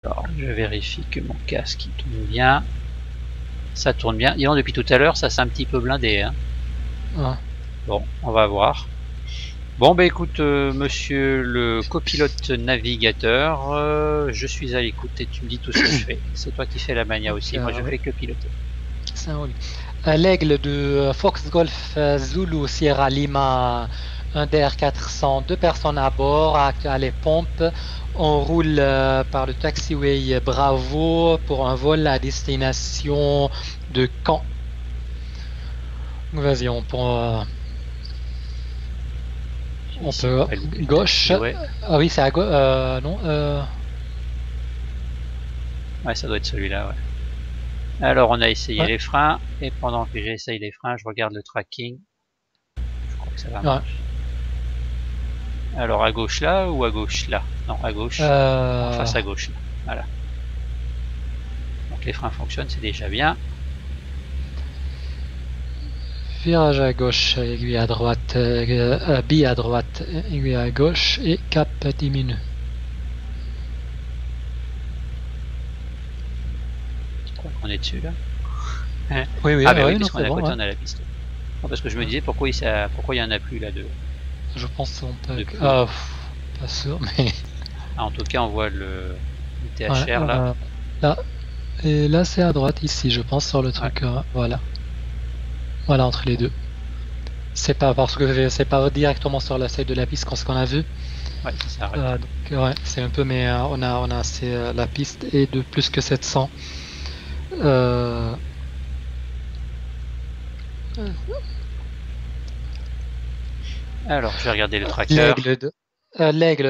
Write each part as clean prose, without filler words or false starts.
Alors, je vérifie que mon casque il tourne bien. Ça tourne bien. Disons, depuis tout à l'heure, ça s'est un petit peu blindé. Hein. Ouais. Bon, on va voir. Bon, bah écoute, monsieur le copilote navigateur, je suis à l'écoute et tu me dis tout ce que je fais. C'est toi qui fais la mania aussi, moi je fais que piloter. Ça roule. L'aigle de Fox Golf Zulu Sierra Lima, un DR400, 2 personnes à bord, à les pompes. On roule par le taxiway Bravo pour un vol à destination de Caen. Vas-y, on peut gauche. Ouais. Ah oui, c'est à gauche. Non. Ouais, ça doit être celui-là. Ouais. Alors, on a essayé Ouais. les freins et pendant que j'essaye les freins, je regarde le tracking. Je crois que ça va marcher. Alors, à gauche là ou à gauche là? Non, à gauche. En face à gauche là. Voilà. Donc les freins fonctionnent, c'est déjà bien. Virage à gauche, aiguille à droite, bille à droite, aiguille à gauche et cap diminue. Je crois qu'on est dessus là. Oui, oui, ah, bah oui, oui, puisqu'on est à côté, bon, on a la piste. Non, parce que je me disais pourquoi il y en a plus là de. Je pense qu'on peut. Pas sûr, mais. Ah, en tout cas, on voit le THR là. Là. Et là, c'est à droite ici, je pense, sur le truc. Voilà. Voilà, entre les deux. C'est pas parce que c'est pas directement sur la side de la piste qu'on ce qu'on a vu. Ouais, ça s'arrête. Donc, ouais, c'est un peu, mais on a assez, la piste est de plus que 700. Alors, je vais regarder le tracker. L'aigle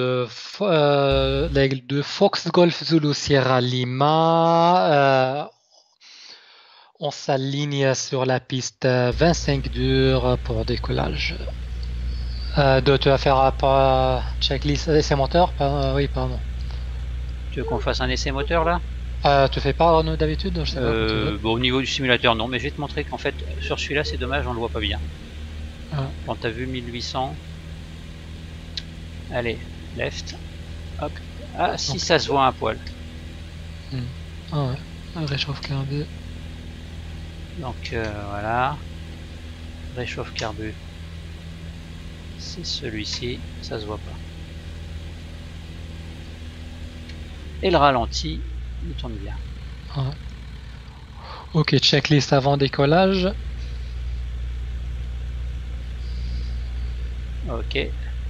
de Fox Golf Zulu Sierra Lima. On s'aligne sur la piste 25 dur pour décollage. Tu vas faire un checklist essai moteur? Oui, pardon. Tu veux qu'on fasse un essai moteur là? Tu fais pas nous d'habitude? Je sais pas. Bon, au niveau du simulateur, non, mais je vais te montrer qu'en fait, sur celui-là, c'est dommage, on le voit pas bien. Quand t'as vu 1800, allez, left, hop. Ah, si ça se voit un poil. Ah ouais, un réchauffe carbu. Donc voilà, réchauffe carbu. C'est celui-ci, ça se voit pas. Et le ralenti, il tourne bien. Ouais. Ok, checklist avant décollage. Ok.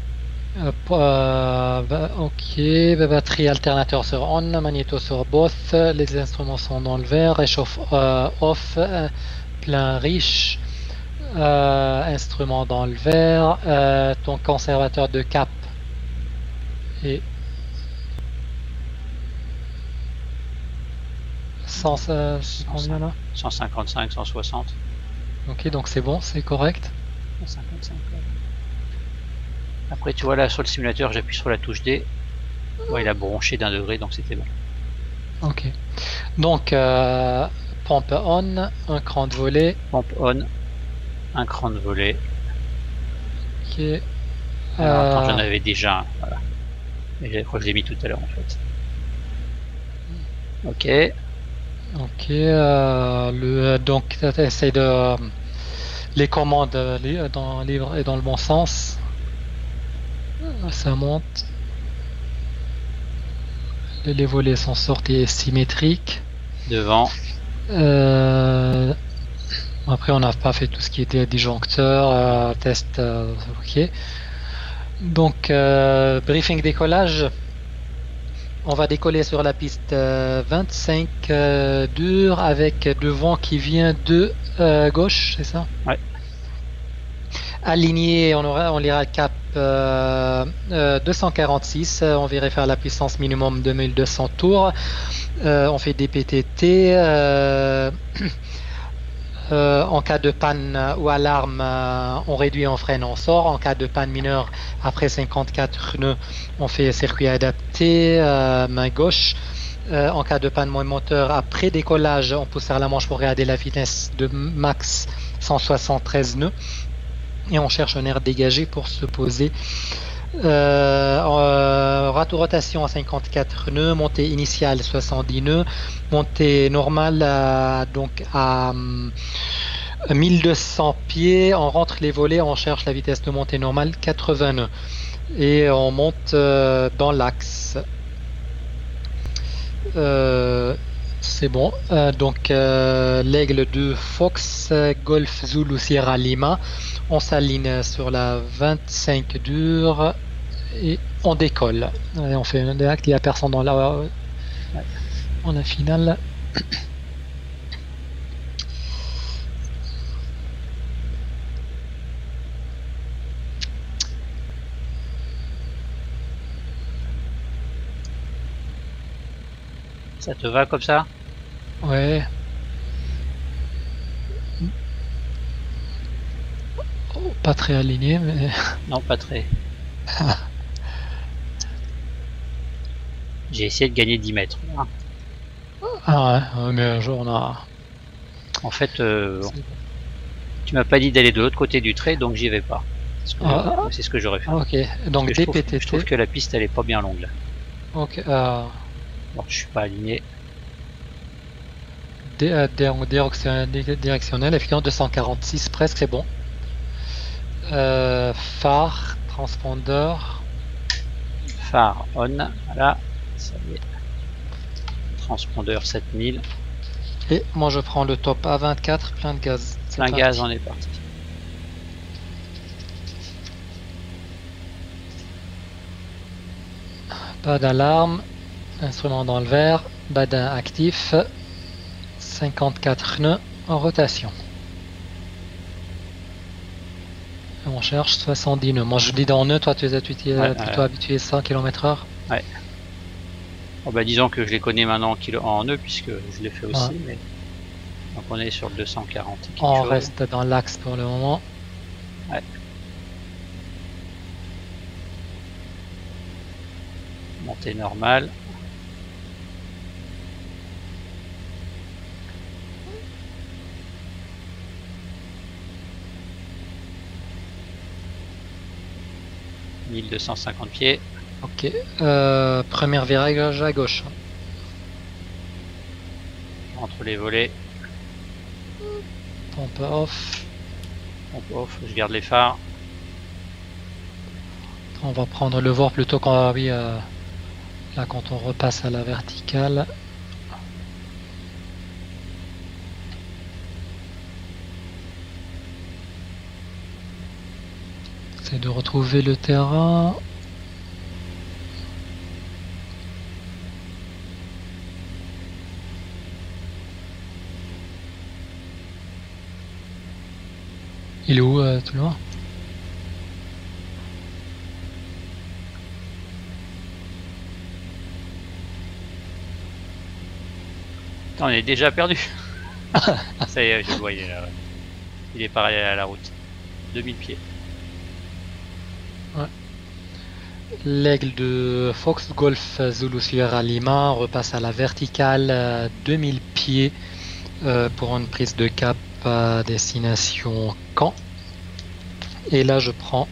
Ok, batterie alternateur sur on, magnéto sur both, les instruments sont dans le vert, réchauffe off, plein riche, instrument dans le vert, ton conservateur de cap et 155, là 155, 160. Ok, donc c'est bon, c'est correct. 155. Après, tu vois là sur le simulateur, j'appuie sur la touche D. Ouais, il a bronché d'1 degré, donc c'était bon. Ok. Donc, pompe on, un cran de volet. Pompe on, un cran de volet. Ok. Alors, attends, j'en avais déjà un. Voilà. Et je crois que je l'ai mis tout à l'heure en fait. Ok. Ok. Donc, essaye de. Les commandes dans le livre et dans le bon sens. Ça monte. Les volets sont sortis symétriques. Devant. Après, on n'a pas fait tout ce qui était disjoncteur, test. Ok. Donc, briefing décollage. On va décoller sur la piste 25 dur avec devant qui vient de gauche, c'est ça? Ouais. Aligné, on lira cap 246, on verrait faire la puissance minimum 2200 tours. On fait des PTT. En cas de panne ou alarme, on réduit, on freine, on sort. En cas de panne mineure, après 54 nœuds, on fait circuit adapté, main gauche. En cas de panne moteur, après décollage, on pousse vers la manche pour regarder la vitesse de max 173 nœuds. Et on cherche un air dégagé pour se poser Rotation à 54 nœuds, montée initiale 70 nœuds, montée normale donc à 1200 pieds. On rentre les volets, on cherche la vitesse de montée normale 80 nœuds et on monte dans l'axe. C'est bon. Donc l'aigle de Fox, Golf Zulu Sierra Lima. On s'aligne sur la 25 dure et on décolle. Allez, on fait un acte, il n'y a personne dans la finale. Ça te va comme ça? Ouais. Oh, pas très aligné, mais... Non, pas très. J'ai essayé de gagner 10 mètres. Ah ouais, mais un jour on a... En fait, tu m'as pas dit d'aller de l'autre côté du trait, donc j'y vais pas. C'est ce que j'aurais fait. Ok, donc DPTT. Je trouve que la piste elle est pas bien longue là. Ok, bon, je suis pas aligné. Directionnel, effectivement 246 presque, c'est bon. Phare, transpondeur. Phare on, voilà, ça y est. Transpondeur 7000. Et moi je prends le top A24, plein de gaz. Plein gaz, on est parti. Pas d'alarme, instrument dans le vert, badin actif, 54 nœuds en rotation. On cherche 70 nœuds. Moi je dis dans nœuds, toi tu es plutôt habitué à 100 km/h. Ouais. Oh bah disons que je les connais maintenant en nœuds puisque je l'ai fait aussi. Mais... Donc on est sur le 240. On reste dans l'axe pour le moment. Ouais. Montée normale. « 1250 pieds. » Ok. Premier virage à gauche. Entre les volets. Pompe off. Pompe off, je garde les phares. On va prendre le voir plutôt quand là quand on repasse à la verticale. C'est de retrouver le terrain. Il est où tout loin? On est déjà perdu. Ça y est, je le vois, il est là. Ouais. Il est pareil à la route. 2000 pieds. Ouais. L'aigle de Fox Golf Zulu Sierra Lima repasse à la verticale 2000 pieds pour une prise de cap à destination Caen. Et là je prends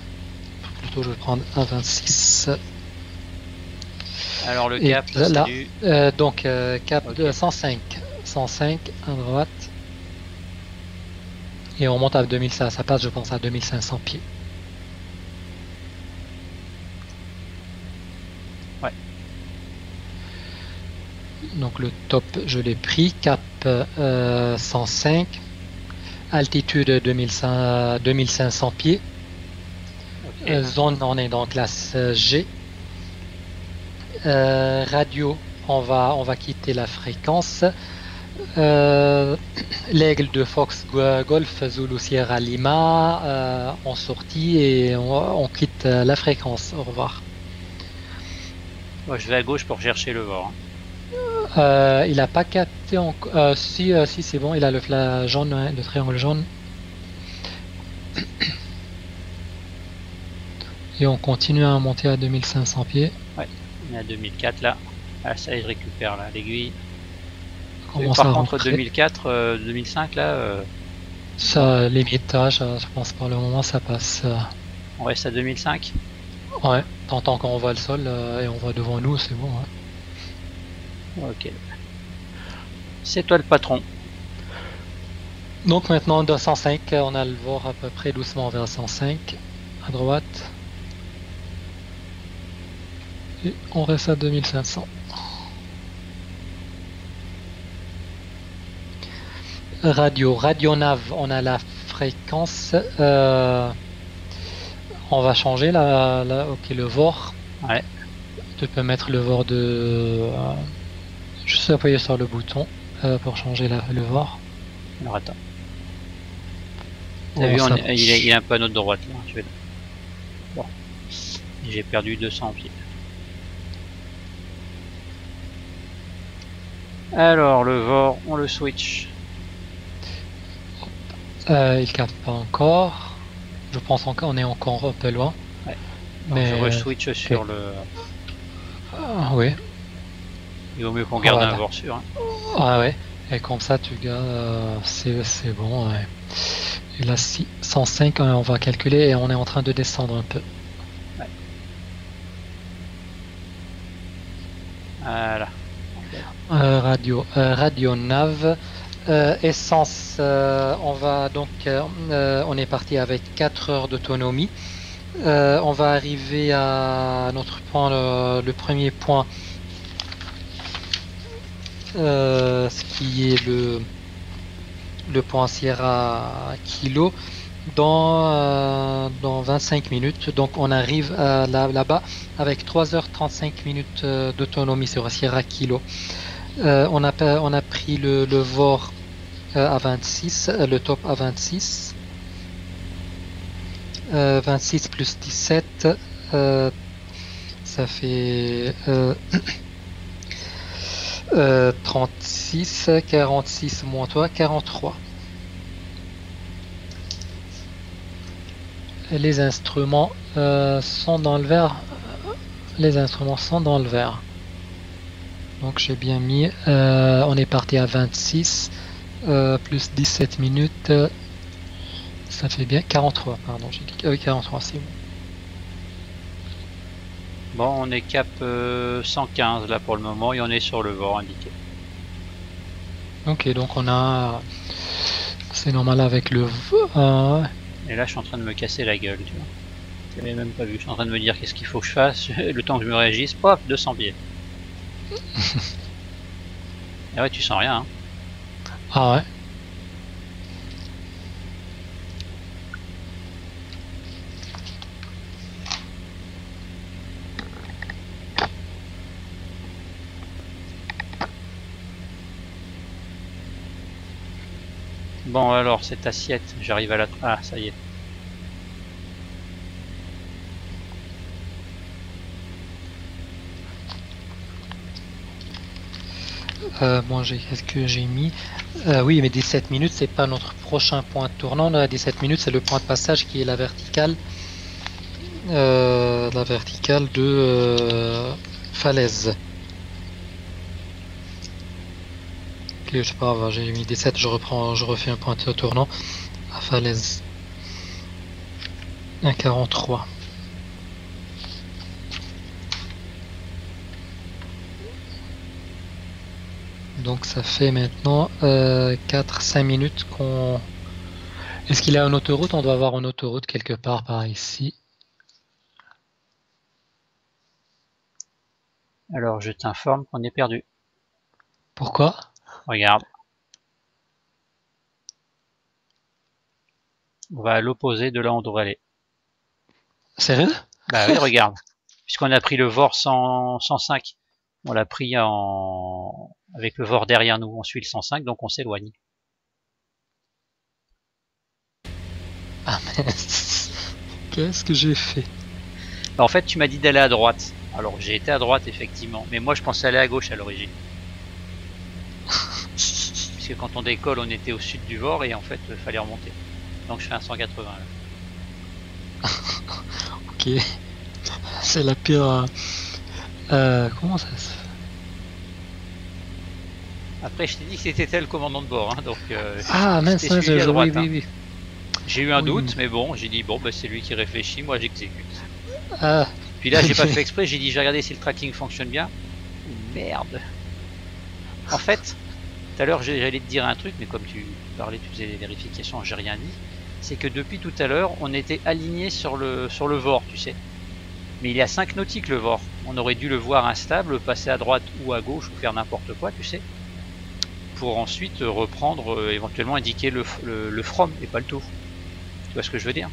un 26. Alors le cap là, donc cap okay. 105 à droite et on monte à 2500, ça passe je pense à 2500 pieds. Ouais. Donc le top je l'ai pris, cap 105, altitude 2500 pieds. Okay. Zone on est dans classe G. Radio, on va quitter la fréquence. L'aigle de Fox Golf Zulu Sierra Lima en sortie et on quitte la fréquence. Au revoir. Moi, je vais à gauche pour chercher le vent. Il a pas capté si c'est bon, il a le jaune, hein, le triangle jaune. Et on continue à monter à 2500 pieds. Ouais. On est à 2004 là. Ah, ça y est, je récupère là l'aiguille. Par contre 2004, 2005 là. Ça limite, je pense pour le moment ça passe. On reste à 2005. Ouais, tant qu'on voit le sol et on voit devant nous, c'est bon. Ouais. Ok. C'est toi le patron. Donc maintenant, 205, on a le VOR à peu près doucement vers 105 à droite. Et on reste à 2500. Radio nav, on a la fréquence. On va changer ok, le VOR. Ouais. Tu peux mettre le VOR de. Juste appuyer sur le bouton pour changer le VOR. Alors attends. T'as vu, il est un peu à notre droite là. Bon. J'ai perdu 200 pieds. Alors le VOR, on le switch. Il capte pas encore. Je pense encore, on est encore un peu loin. Ouais. Mais je re-switch sur le. Oui. Il vaut mieux qu'on garde un VOR sûr. Hein. Ah ouais. Et comme ça, tu gardes. C'est bon. Ouais. Et là, 105, on va calculer et on est en train de descendre un peu. Ouais. Voilà. Radio nav. Essence, on va donc, on est parti avec 4 heures d'autonomie. On va arriver à notre point, le premier point, ce qui est le point Sierra Kilo dans 25 minutes. Donc on arrive là-bas avec 3h35 minutes d'autonomie sur Sierra Kilo. On a pris le VOR à 26, le top à 26. 26 plus 17, ça fait 36, 46 moins toi, 43. Les instruments sont dans le vert. Les instruments sont dans le vert. Donc j'ai bien mis, on est parti à 26, plus 17 minutes, ça fait bien 43, pardon, j'ai dit, oui 43, c'est bon. Bon, on est cap 115 là pour le moment et on est sur le VOR indiqué. Ok, donc on a, c'est normal avec le Et là je suis en train de me casser la gueule, tu vois. Je l'avais même pas vu, je suis en train de me dire qu'est-ce qu'il faut que je fasse, le temps que je me réagisse, pop, 200 pieds. Et ouais, tu sens rien. Hein. Ah ouais. Bon alors, cette assiette, j'arrive à la... Ah, ça y est. Bon, qu'est-ce que j'ai mis? Oui, mais 17 minutes, c'est pas notre prochain point tournant. Là, 17 minutes, c'est le point de passage qui est la verticale. La verticale de falaise. Ok, je sais pas, j'ai mis 17, je refais un point tournant à falaise. 1,43. Donc ça fait maintenant 4-5 minutes qu'on... Est-ce qu'il y a une autoroute? On doit avoir une autoroute quelque part par ici. Alors je t'informe qu'on est perdu. Pourquoi? Regarde. On va à l'opposé de là où on devrait aller. Sérieux? Bah oui, regarde. Puisqu'on a pris le VOR 105. On l'a pris avec le VOR derrière nous. On suit le 105, donc on s'éloigne. Ah mais qu'est-ce que j'ai fait? Bah, en fait, tu m'as dit d'aller à droite. Alors j'ai été à droite effectivement, mais moi je pensais aller à gauche à l'origine. Puisque quand on décolle, on était au sud du VOR et en fait, il fallait remonter. Donc je fais un 180 là. Ok. C'est la pire... comment ça se fait? Après, je t'ai dit que c'était le commandant de bord, hein, donc ah mince, oui. J'ai eu un doute, mais bon, j'ai dit bon, bah, c'est lui qui réfléchit, moi j'exécute. Puis là, j'ai pas fait exprès, j'ai dit, j'ai regardé si le tracking fonctionne bien. Merde. En fait, tout à l'heure, j'allais te dire un truc, mais comme tu parlais, tu faisais les vérifications, j'ai rien dit. C'est que depuis tout à l'heure, on était aligné sur le VOR, tu sais. Mais il y a 5 nautiques le VOR. On aurait dû le voir instable, passer à droite ou à gauche ou faire n'importe quoi, tu sais. Pour ensuite reprendre, éventuellement indiquer le from et pas le tout. Tu vois ce que je veux dire?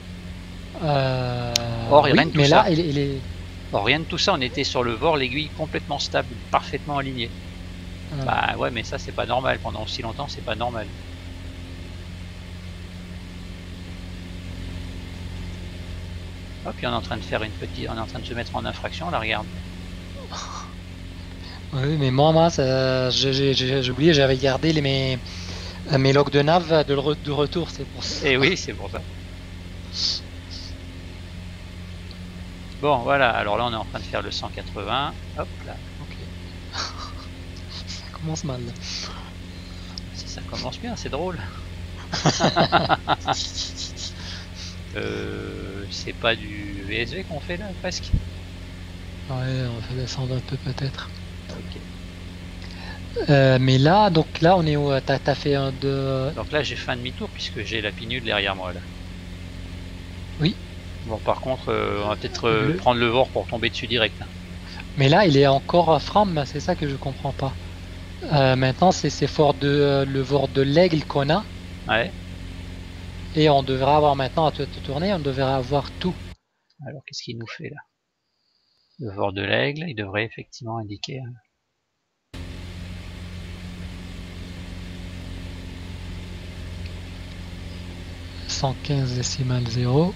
Or, oui, rien de tout mais ça. là, il est... Or, rien de tout ça, on était sur le VOR, l'aiguille complètement stable, parfaitement alignée. Bah ouais, mais ça c'est pas normal, pendant aussi longtemps c'est pas normal. Hop, puis on est en train de faire une petite, on est en train de se mettre en infraction, là regarde. Oui, mais moi j'ai oublié, j'avais gardé mes logs de nav de retour, c'est pour ça. Et oui, c'est pour ça. Bon, voilà, alors là on est en train de faire le 180. Hop là. Ok. Ça commence mal. Ça commence bien, c'est drôle. C'est pas du VSV qu'on fait là, presque. Ouais, on va descendre un peu peut-être. Ok. Mais là, donc là, on est où? T'as fait un de... Donc là j'ai fait un demi-tour puisque j'ai la pinule derrière moi là. Oui. Bon, par contre, on va peut-être prendre le VOR pour tomber dessus direct. Mais là, il est encore from, c'est ça que je comprends pas. Maintenant, c'est fort de le VOR de l'aigle qu'on a. Ouais. Et on devrait avoir maintenant à te tourner, on devrait avoir tout. Alors qu'est-ce qu'il nous fait là? Le VOR de l'aigle, il devrait effectivement indiquer. 115 décimal 0.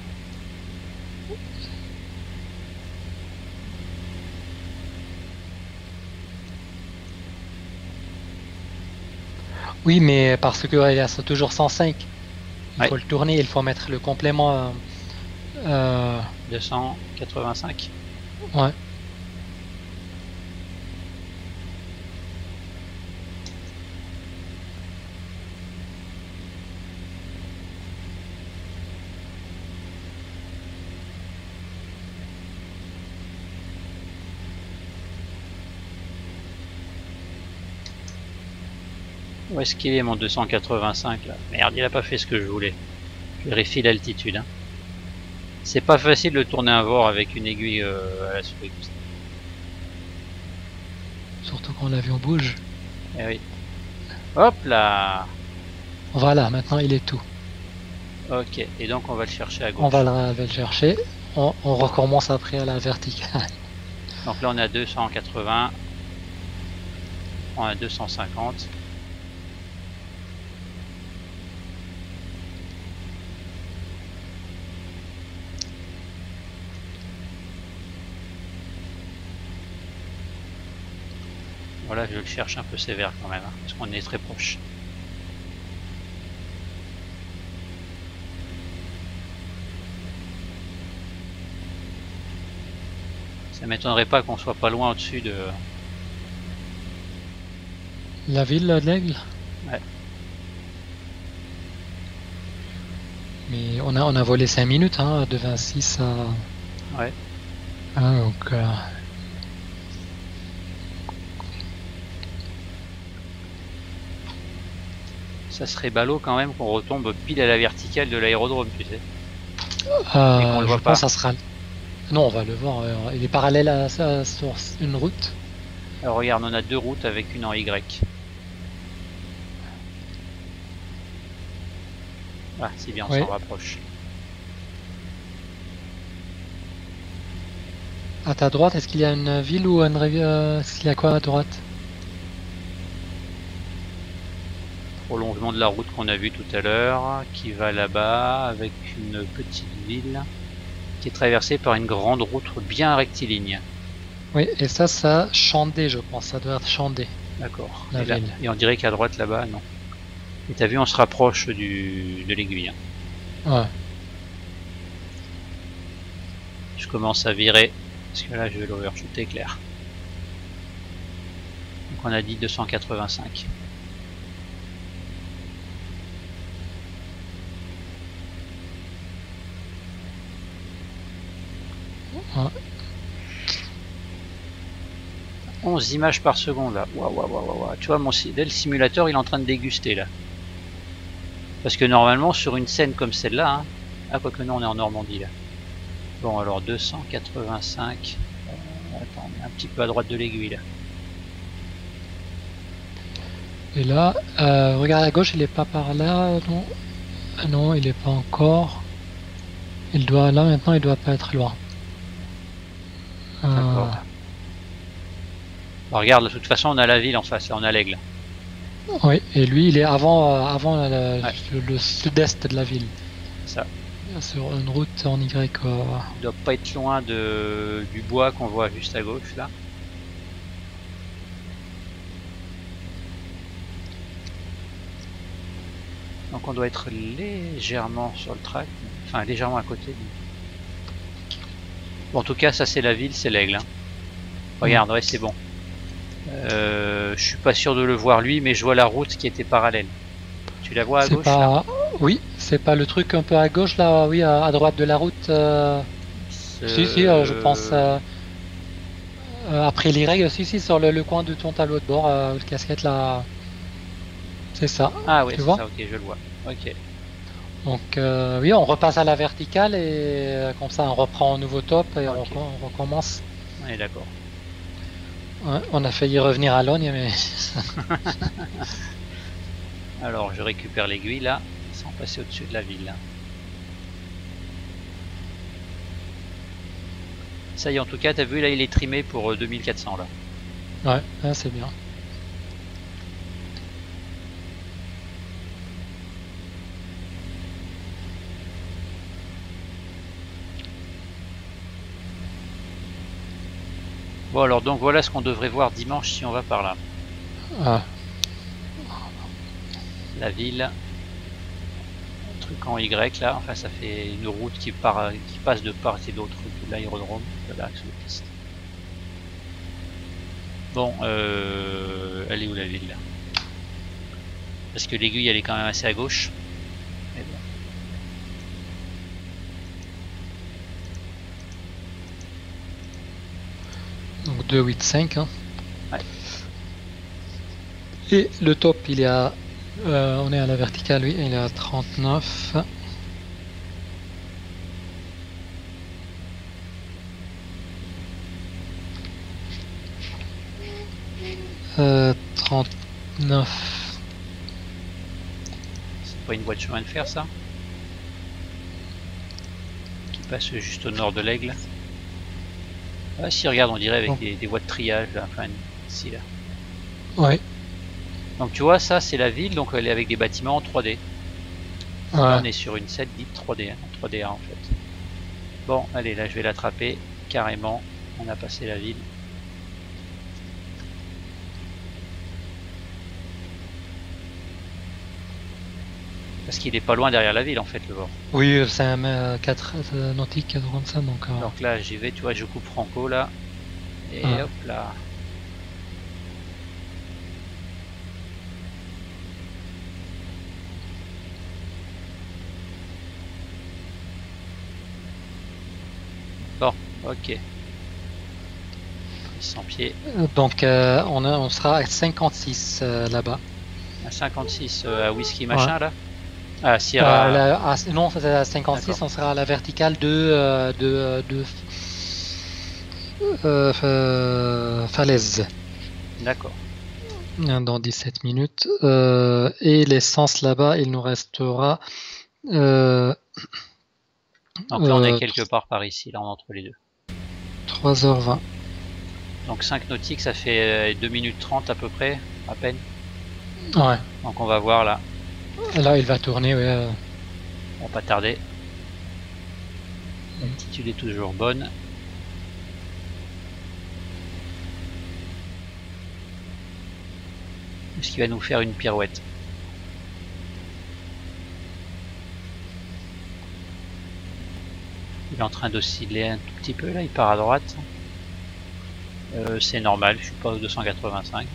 Oui, mais parce que il y a toujours 105. Il faut le tourner, il faut mettre le complément. 285. Ouais. Où est-ce qu'il est mon 285 là? Merde, il a pas fait ce que je voulais. Je vérifie l'altitude. Hein. C'est pas facile de tourner un VOR avec une aiguille à la souris. Surtout quand l'avion bouge. Eh oui. Hop là. Voilà, maintenant il est tout. Ok, et donc on va le chercher à gauche. On va le chercher. On recommence après à la verticale. Donc là on a 280. On a 250. Voilà, je le cherche un peu sévère quand même, hein, parce qu'on est très proche. Ça m'étonnerait pas qu'on soit pas loin au-dessus de... La ville de l'Aigle? Ouais. Mais on a volé 5 minutes, hein, de 26 à... Ouais. Ah, donc... Ça serait ballot quand même qu'on retombe pile à la verticale de l'aérodrome, tu sais. je pense que ça sera... Non, on va le voir. Il est parallèle à ça sur une route. Alors regarde, on a deux routes avec une en Y. Ah, c'est bien, on s'en rapproche. À ta droite, est-ce qu'il y a une ville ou une rivière? Est-ce qu'il y a quoi à droite? Prolongement de la route qu'on a vu tout à l'heure, qui va là-bas avec une petite ville qui est traversée par une grande route bien rectiligne. Oui, et ça Chandé, je pense, ça doit être Chandé. D'accord. Et on dirait qu'à droite là-bas, non. Et t'as vu, on se rapproche de l'aiguille. Hein. Ouais. Je commence à virer, parce que là je vais l'overshooter clair. Donc on a dit 285. Ouais. 11 images par seconde là. Waouh. Tu vois, dès le simulateur il est en train de déguster là. Parce que normalement sur une scène comme celle-là, hein, ah quoique non on est en Normandie là. Bon alors 285. Attends, on est un petit peu à droite de l'aiguille là. Et là, regarde à gauche, il est pas par là, non? Ah non, il est pas encore. Il doit, là maintenant, il doit pas être loin. D'accord. Bah, regarde, de toute façon, on a la ville en face, là, on a l'aigle. Oui, et lui, il est avant le sud-est de la ville. Ça. Sur une route en Y. Il doit pas être loin du bois qu'on voit juste à gauche là. Donc on doit être légèrement sur le track, enfin légèrement à côté. Bon, en tout cas, ça c'est la ville, c'est l'aigle. Hein. Regarde, ouais, c'est bon. Je suis pas sûr de le voir lui, mais je vois la route qui était parallèle. Tu la vois à gauche là? Oui, c'est pas le truc un peu à gauche là, oui, à droite de la route. Si, je pense. Après l'Ireg, si, sur le coin de ton tableau de bord, le casquette là. C'est ça. Ah oui, c'est ça, ok, je le vois. Ok. Donc oui, on repasse à la verticale et comme ça on reprend un nouveau top et on recommence. Oui, d'accord. Ouais, on a failli revenir à Logne, mais... Alors, je récupère l'aiguille là, sans passer au-dessus de la ville. Ça y est, en tout cas, t'as vu là, il est trimé pour 2400 là. Ouais, c'est bien. Bon alors donc voilà ce qu'on devrait voir dimanche si on va par là. Ah. La ville, un truc en Y là, enfin ça fait une route qui passe de part et d'autre de l'aérodrome, de l'axe de piste. Bon, elle est où la ville là? Parce que l'aiguille elle est quand même assez à gauche. Mais bon. Donc 2,85 hein. Ouais. Et le top il est à on est à la verticale, oui, il est à 39. 39. C'est pas une voie de chemin de fer ça? Qui passe juste au nord de l'Aigle. Ah si, regarde, on dirait avec des voies de triage là, enfin ici là. Ouais. Donc tu vois, ça c'est la ville, donc elle est avec des bâtiments en 3D. Ouais. Là, on est sur une set dite 3D, hein, 3DA en fait. Bon, allez, là je vais l'attraper carrément. On a passé la ville. Parce qu'il est pas loin derrière la ville en fait, le bord. Oui, c'est un 4 nautique, 4 comme ça, donc... Donc là j'y vais, tu vois, je coupe Franco là. Et hop là. Bon, ok. 100 pieds. Donc on sera à 56 là-bas. À 56 à whisky machin là. Ah, Sierra. Non, à 56, on sera à la verticale de falaise. D'accord. Dans 17 minutes. Et l'essence là-bas, il nous restera. Donc là, on est quelque part par ici, là, entre les deux. 3h20. Donc 5 nautiques, ça fait 2 minutes 30 à peu près, à peine. Ouais. Donc on va voir là. Là, il va tourner, ouais. On va pas tarder. L'altitude est toujours bonne. Est-ce qu'il va nous faire une pirouette? Il est en train d'osciller un tout petit peu là, il part à droite. C'est normal, je suis pas au 285.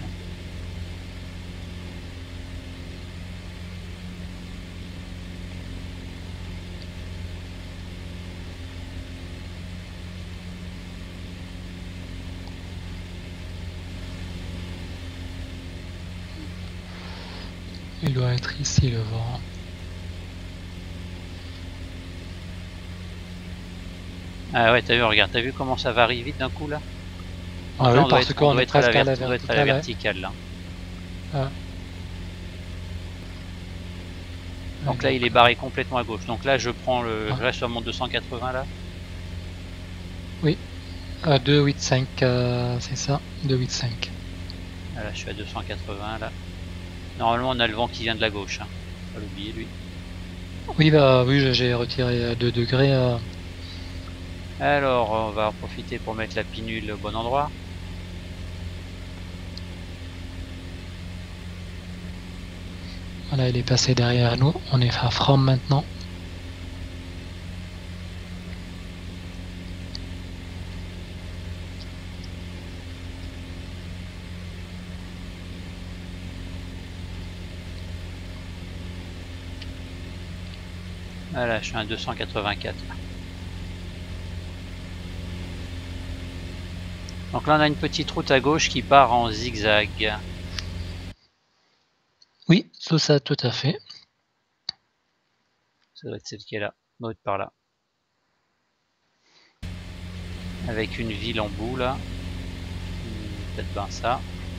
Il doit être ici le vent. Ah ouais, t'as vu, regarde, t'as vu comment ça varie vite d'un coup là? Donc Ah là, oui, parce qu'on est presque à la on doit être à la verticale là. Ah. Donc là, il est barré complètement à gauche. Donc là, je prends le. Ah. Je reste sur mon 280 là. Oui, 285, c'est ça, 285. Là, je suis à 280 là. Normalement, on a le vent qui vient de la gauche. Hein. Faut pas l'oublier lui. Oui, bah oui, j'ai retiré 2 degrés. Alors, on va en profiter pour mettre la pinule au bon endroit. Voilà, il est passé derrière nous. On est à From maintenant. Voilà, je suis à 284. Donc là, on a une petite route à gauche qui part en zigzag. Oui, ça, tout à fait. Ça doit être celle qui est là. Doit être par là. Avec une ville en bout là. Peut-être bien ça.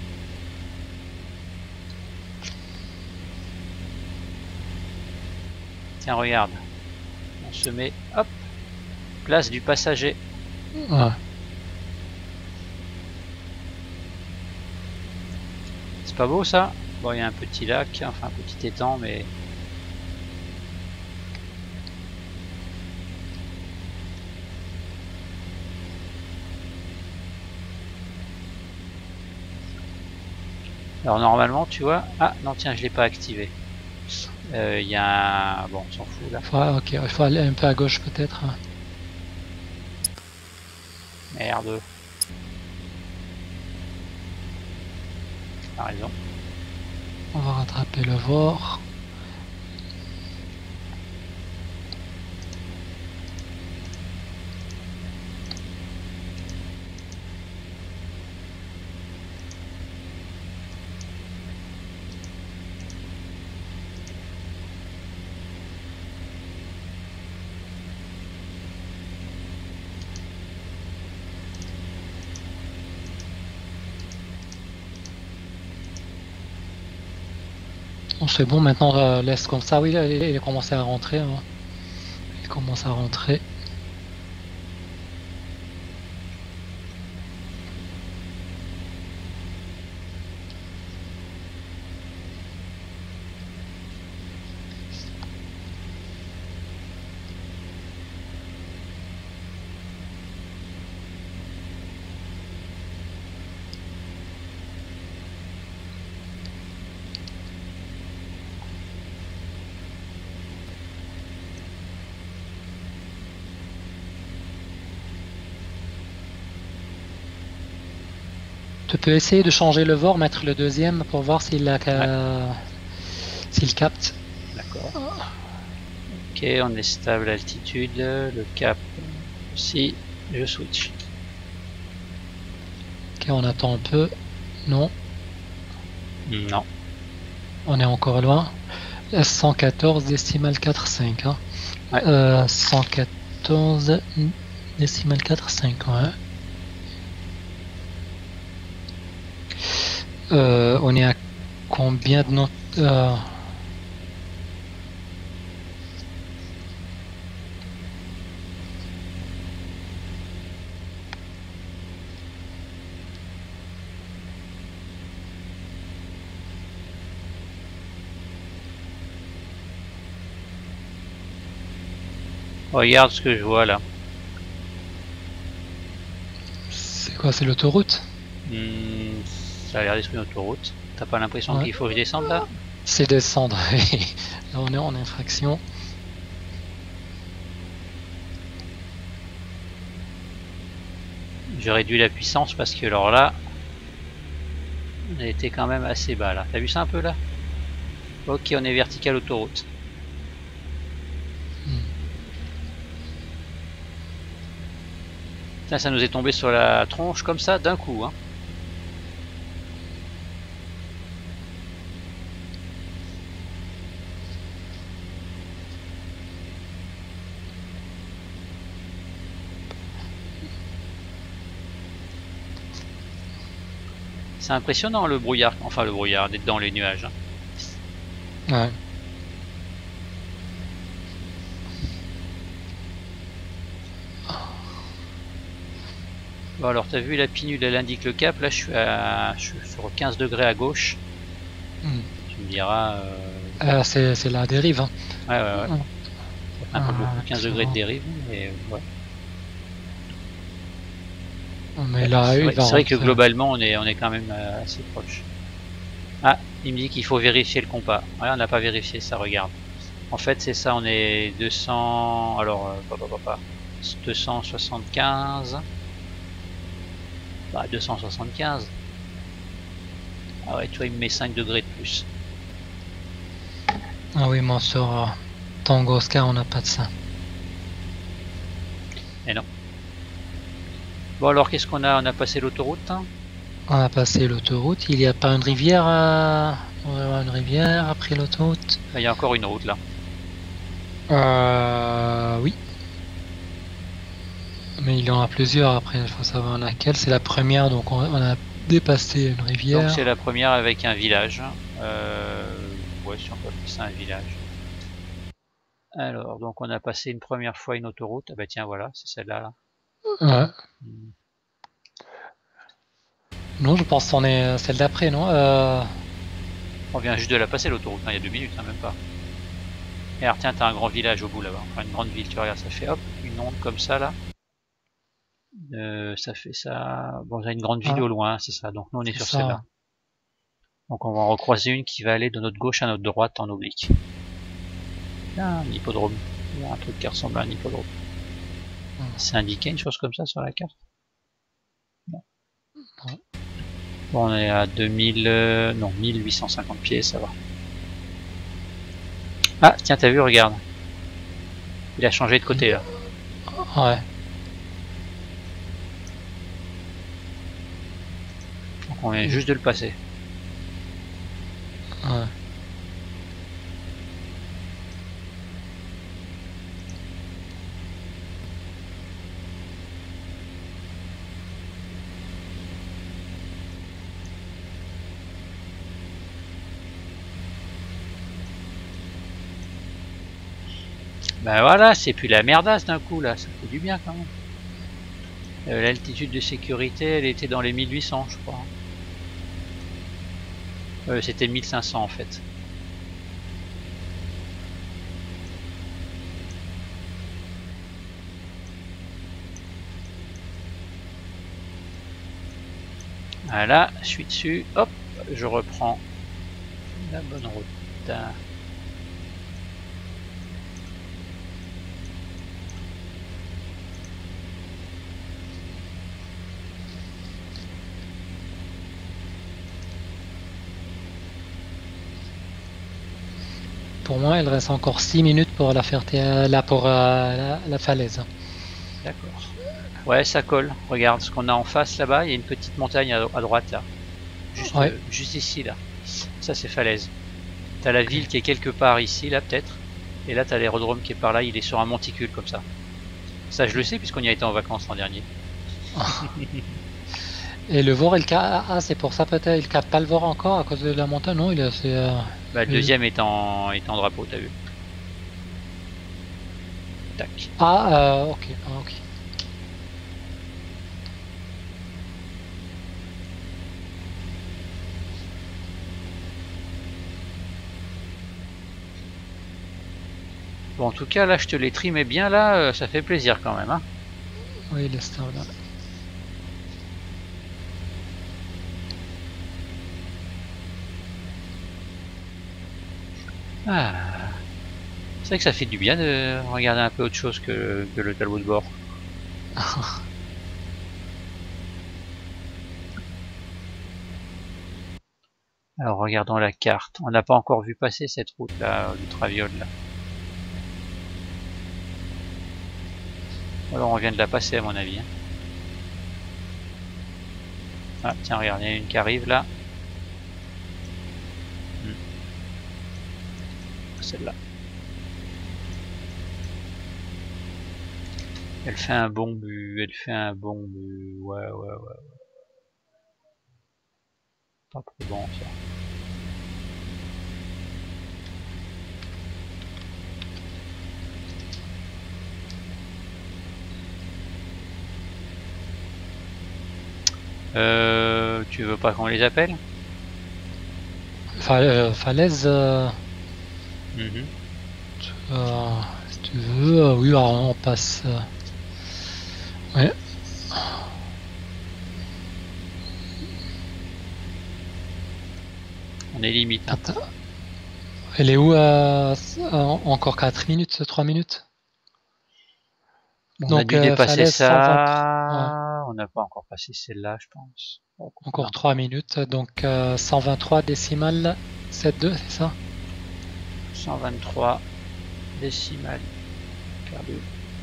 Tiens, regarde. On se met, hop, place du passager. Ouais. C'est pas beau ça? Bon, il y a un petit lac, enfin un petit étang, mais... Alors normalement, tu vois... Ah, non, tiens, je l'ai pas activé. Il y a un... Bon, on s'en fout là. Ok, il faut aller un peu à gauche peut-être. Merde. T'as raison. On va rattraper le VOR. Bon, c'est bon, maintenant on laisse comme ça. Oui, il a commencé à rentrer. Hein. Il commence à rentrer. Tu peux essayer de changer le VOR, mettre le deuxième pour voir s'il capte. D'accord. Ok, on est stable altitude, le cap aussi, je switch. Ok, on attend un peu. Non. Non. On est encore loin. S114 décimal 4,5. Hein. Ouais. 114 décimal 4,5. Ouais. On est à combien de notre... Regarde ce que je vois là. C'est quoi, c'est l'autoroute? Ça a l'air d'être une autoroute. T'as pas l'impression Ouais. qu'il faut que je descende là? C'est descendre. Là on est en infraction. J'ai réduit la puissance parce que alors là, elle était quand même assez bas là. T'as vu ça un peu là? Ok, on est vertical autoroute. Putain, ça nous est tombé sur la tronche comme ça d'un coup. Hein. C'est impressionnant le brouillard, enfin le brouillard, d'être dans les nuages. Hein. Ouais. Bon alors t'as vu la pinule, elle indique le cap, là je suis sur 15 degrés à gauche. Tu me diras... c'est la dérive. Hein. Ouais. Ça fait un peu beaucoup, 15 degrés de dérive, mais ouais. Mais là, c'est vrai que globalement on est quand même assez proche. Ah, il me dit qu'il faut vérifier le compas. Ouais, on n'a pas vérifié ça, regarde. En fait c'est ça, on est 200... Alors, 275... Bah 275. Ah ouais, tu vois, il me met 5 degrés de plus. Ah oui, moi sur Tango Oscar, on n'a pas de ça. Et non. Bon alors, qu'est-ce qu'on a? On a passé l'autoroute hein. On a passé l'autoroute. Il n'y a pas une rivière On va avoir une rivière après l'autoroute. Il y a encore une route là. Oui. Mais il y en a plusieurs après, il faut savoir laquelle. C'est la première, donc on a dépassé une rivière. Donc c'est la première avec un village. Ouais, si on peut appeler ça un village. Alors, donc on a passé une première fois une autoroute. Ah bah tiens, voilà, c'est celle-là. Là. Ouais. Non, je pense qu'on est celle d'après, non On vient juste de la passer l'autoroute, il y a 2 minutes, hein, même pas. Et alors tiens, t'as un grand village au bout là-bas, enfin une grande ville, tu regardes, ça fait hop, une onde comme ça là. Ça fait ça. Bon, il y a une grande ville au loin, c'est ça. Donc nous on est sur celle-là. Donc on va en recroiser une qui va aller de notre gauche à notre droite en oblique. Là, un hippodrome. Il y a un truc qui ressemble à un hippodrome. C'est indiqué une chose comme ça sur la carte? Non. Bon, on est à 2000... non, 1850 pieds, ça va. Ah, tiens, t'as vu, regarde. Il a changé de côté là. Ouais. Donc on vient juste de le passer. Ouais. Ben voilà, c'est plus la merdasse d'un coup là, ça fait du bien quand même. L'altitude de sécurité, elle était dans les 1800 je crois. C'était 1500 en fait. Voilà, je suis dessus, hop, je reprends la bonne route. Pour moi, il reste encore 6 minutes pour la faire là pour la falaise. D'accord. Ouais, ça colle. Regarde ce qu'on a en face là-bas. Il y a une petite montagne à droite là. Juste, ouais. Juste ici là. Ça c'est falaise. T'as la ville qui est quelque part ici là peut-être. Et là t'as l'aérodrome qui est par là. Il est sur un monticule comme ça. Ça je le sais puisqu'on y a été en vacances l'an dernier. Et le VOR, c'est pour ça peut-être, il capte pas le VOR encore à cause de la montagne, non? Bah, le deuxième est en drapeau, t'as vu. Tac. Ok. Ok. Bon, en tout cas, là, je te l'ai trimé bien, là, ça fait plaisir quand même. Hein. Oui, le star là. Ah. C'est vrai que ça fait du bien de regarder un peu autre chose que le tableau de bord. Alors, regardons la carte. On n'a pas encore vu passer cette route là, l'ultraviole là. Alors, on vient de la passer à mon avis. Hein. Ah, tiens, regarde, il y en a une qui arrive là. Celle-là. Elle fait un bon but, elle fait un bon but. Ouais. Pas probant ça. Tu veux pas qu'on les appelle? Falaise, si tu veux, oui, alors on passe. Ouais. On est limite. Hein. Attends. Elle est où encore 4 minutes, 3 minutes? On Donc, a dû dépasser Falaise, ça. 123. On n'a pas encore passé celle-là, je pense. Encore 3 minutes, donc 123 décimales 7,2, c'est ça? 123 décimales perdu.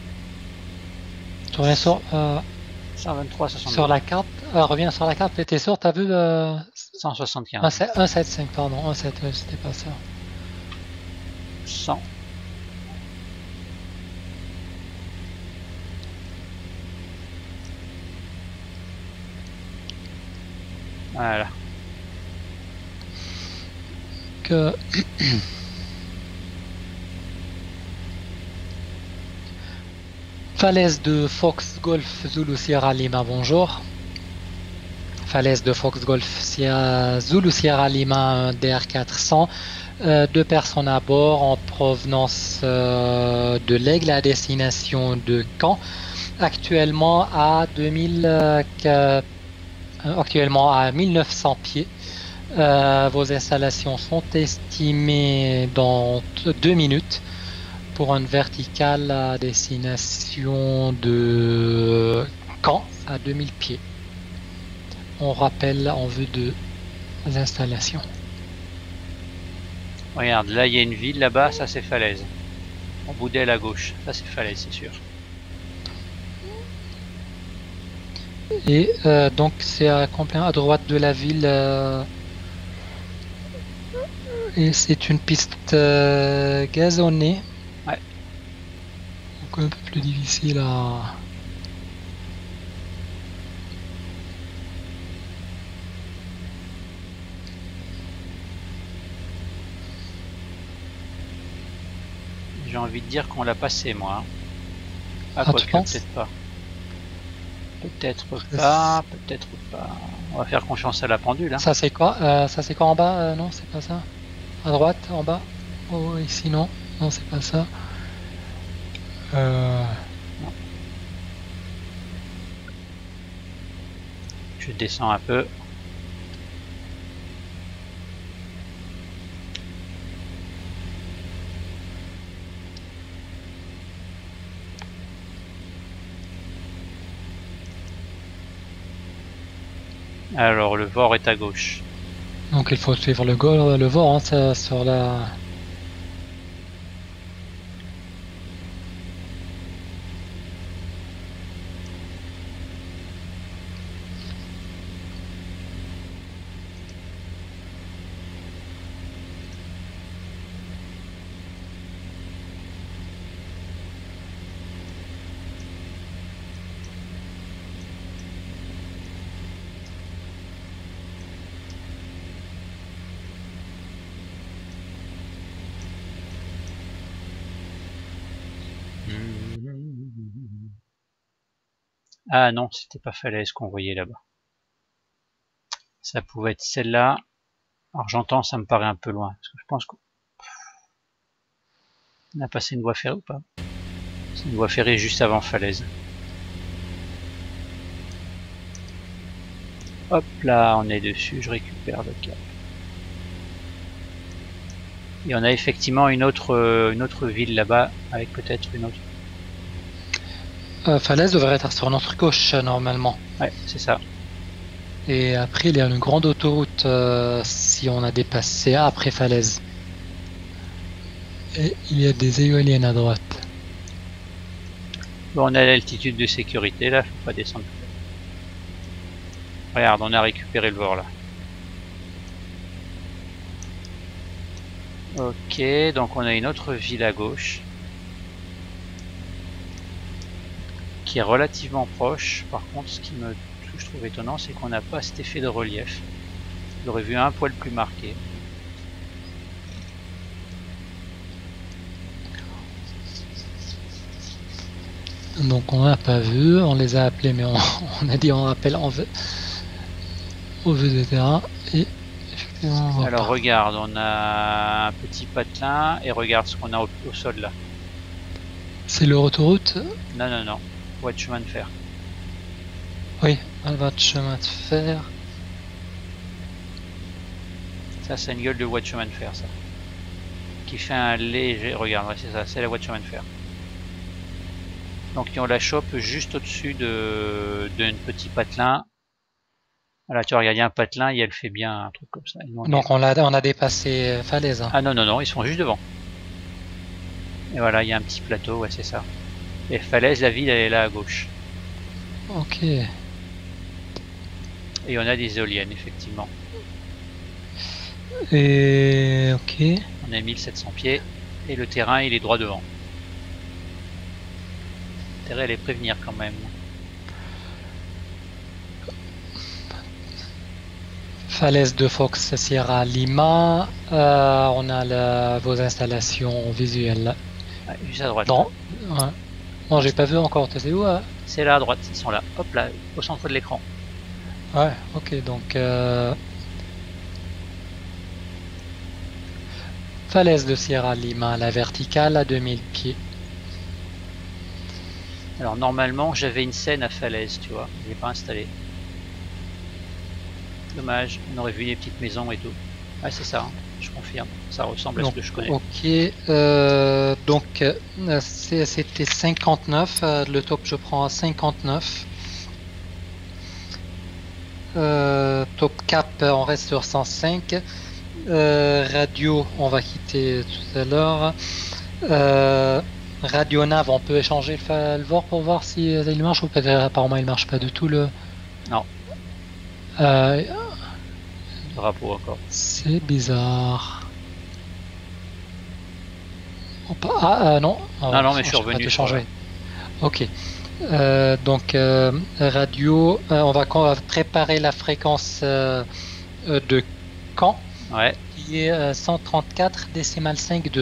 Tu reviens sur, 123, 62. sur la carte. Reviens sur la carte, t'es sûr, t'as vu 175. 1,75, pardon, 1,7, c'était pas ça. 100. Voilà. Que... Falaise de Fox Golf Zulu Sierra Lima, bonjour. Falaise de Fox Golf Zulu Sierra Lima DR400. 2 personnes à bord en provenance de l'Aigle à destination de Caen. Actuellement à 1900 pieds. Vos installations sont estimées dans 2 minutes pour une verticale à destination de Caen à 2000 pieds. On rappelle en vue de l'installation. Regarde, là il y a une ville là-bas, ça c'est Falaise. En bout d'elle à gauche, ça c'est Falaise, c'est sûr. Et donc c'est complètement à droite de la ville. Et c'est une piste gazonnée. Ouais. Donc un peu plus difficile à... J'ai envie de dire qu'on l'a passé moi. Ah, tu penses? peut-être pas. Peut-être pas, peut-être pas. On va faire confiance à la pendule. Hein. Ça c'est quoi? Ça c'est quoi en bas? Non, c'est pas ça. À droite, en bas? Oh, ici non. Non, c'est pas ça. Non. Je descends un peu. Alors le Vort est à gauche. Donc il faut suivre le Vort, hein, ça, sur la... Ah non, c'était pas Falaise qu'on voyait là-bas. Ça pouvait être celle-là. Argentan, ça me paraît un peu loin. Parce que je pense qu'on a passé une voie ferrée ou pas? C'est une voie ferrée juste avant Falaise. Hop là, on est dessus, je récupère le cap. Et on a effectivement une autre ville là-bas, avec peut-être une autre. Falaise devrait être sur notre gauche normalement. Ouais, c'est ça. Et après il y a une grande autoroute si on a dépassé après Falaise. Et il y a des éoliennes à droite. Bon, on a l'altitude de sécurité là, faut pas descendre. Regarde, on a récupéré le Vort là. Ok, donc on a une autre ville à gauche. Qui est relativement proche. Par contre, ce que je trouve étonnant, c'est qu'on n'a pas cet effet de relief. J'aurais vu un poil plus marqué. Donc on n'a pas vu, on les a appelés, mais on a dit on rappelle au vue des terrains. Et effectivement, on voit Alors pas. regarde, on a un petit patelin et regarde ce qu'on a au sol là. C'est le autoroute? Non, non, non. Voie de chemin de fer. Oui, elle va de chemin de fer. Ça, c'est une gueule de voie de chemin de fer, ça. Qui fait un léger... Regarde, ouais, c'est ça, c'est la voie de chemin de fer. Donc on la chope juste au-dessus d'un petit patelin. Voilà, tu regardes, il y a un patelin et elle fait bien un truc comme ça. Donc on a dépassé falaise. Hein. Ah non, non, non, ils sont juste devant. Et voilà, il y a un petit plateau, ouais, c'est ça. Et falaise, la ville, elle est là à gauche. Ok. Et on a des éoliennes, effectivement. Et ok. On a 1700 pieds. Et le terrain, il est droit devant. L'intérêt, elle est prévenir quand même. Falaise de Fox Sierra Lima. On a vos installations visuelles. Ouais, juste à droite. Non. Ouais. Non, j'ai pas vu encore. Tu sais où? C'est là à droite, ils sont là. Hop là, au centre de l'écran. Ouais, ok, donc falaise de Sierra Lima, la verticale à 2000 pieds. Alors normalement j'avais une scène à falaise, tu vois, je l'ai pas installé. Dommage, on aurait vu les petites maisons et tout. Ah c'est ça, hein, je confirme, ça ressemble à ce que je connais. Ok, donc c'était 59, le top je prends à 59. Top cap on reste sur 105. Radio on va quitter tout à l'heure. Radio nav on peut échanger le VOR pour voir si il marche ou peut-être apparemment il marche pas du tout le... Non. Le drapeau encore. C'est bizarre. Ah non. Non, non mais je suis revenu changer. Ok. Donc radio, on va préparer la fréquence de Caen. Ouais. Qui est 134 décimal 5,2.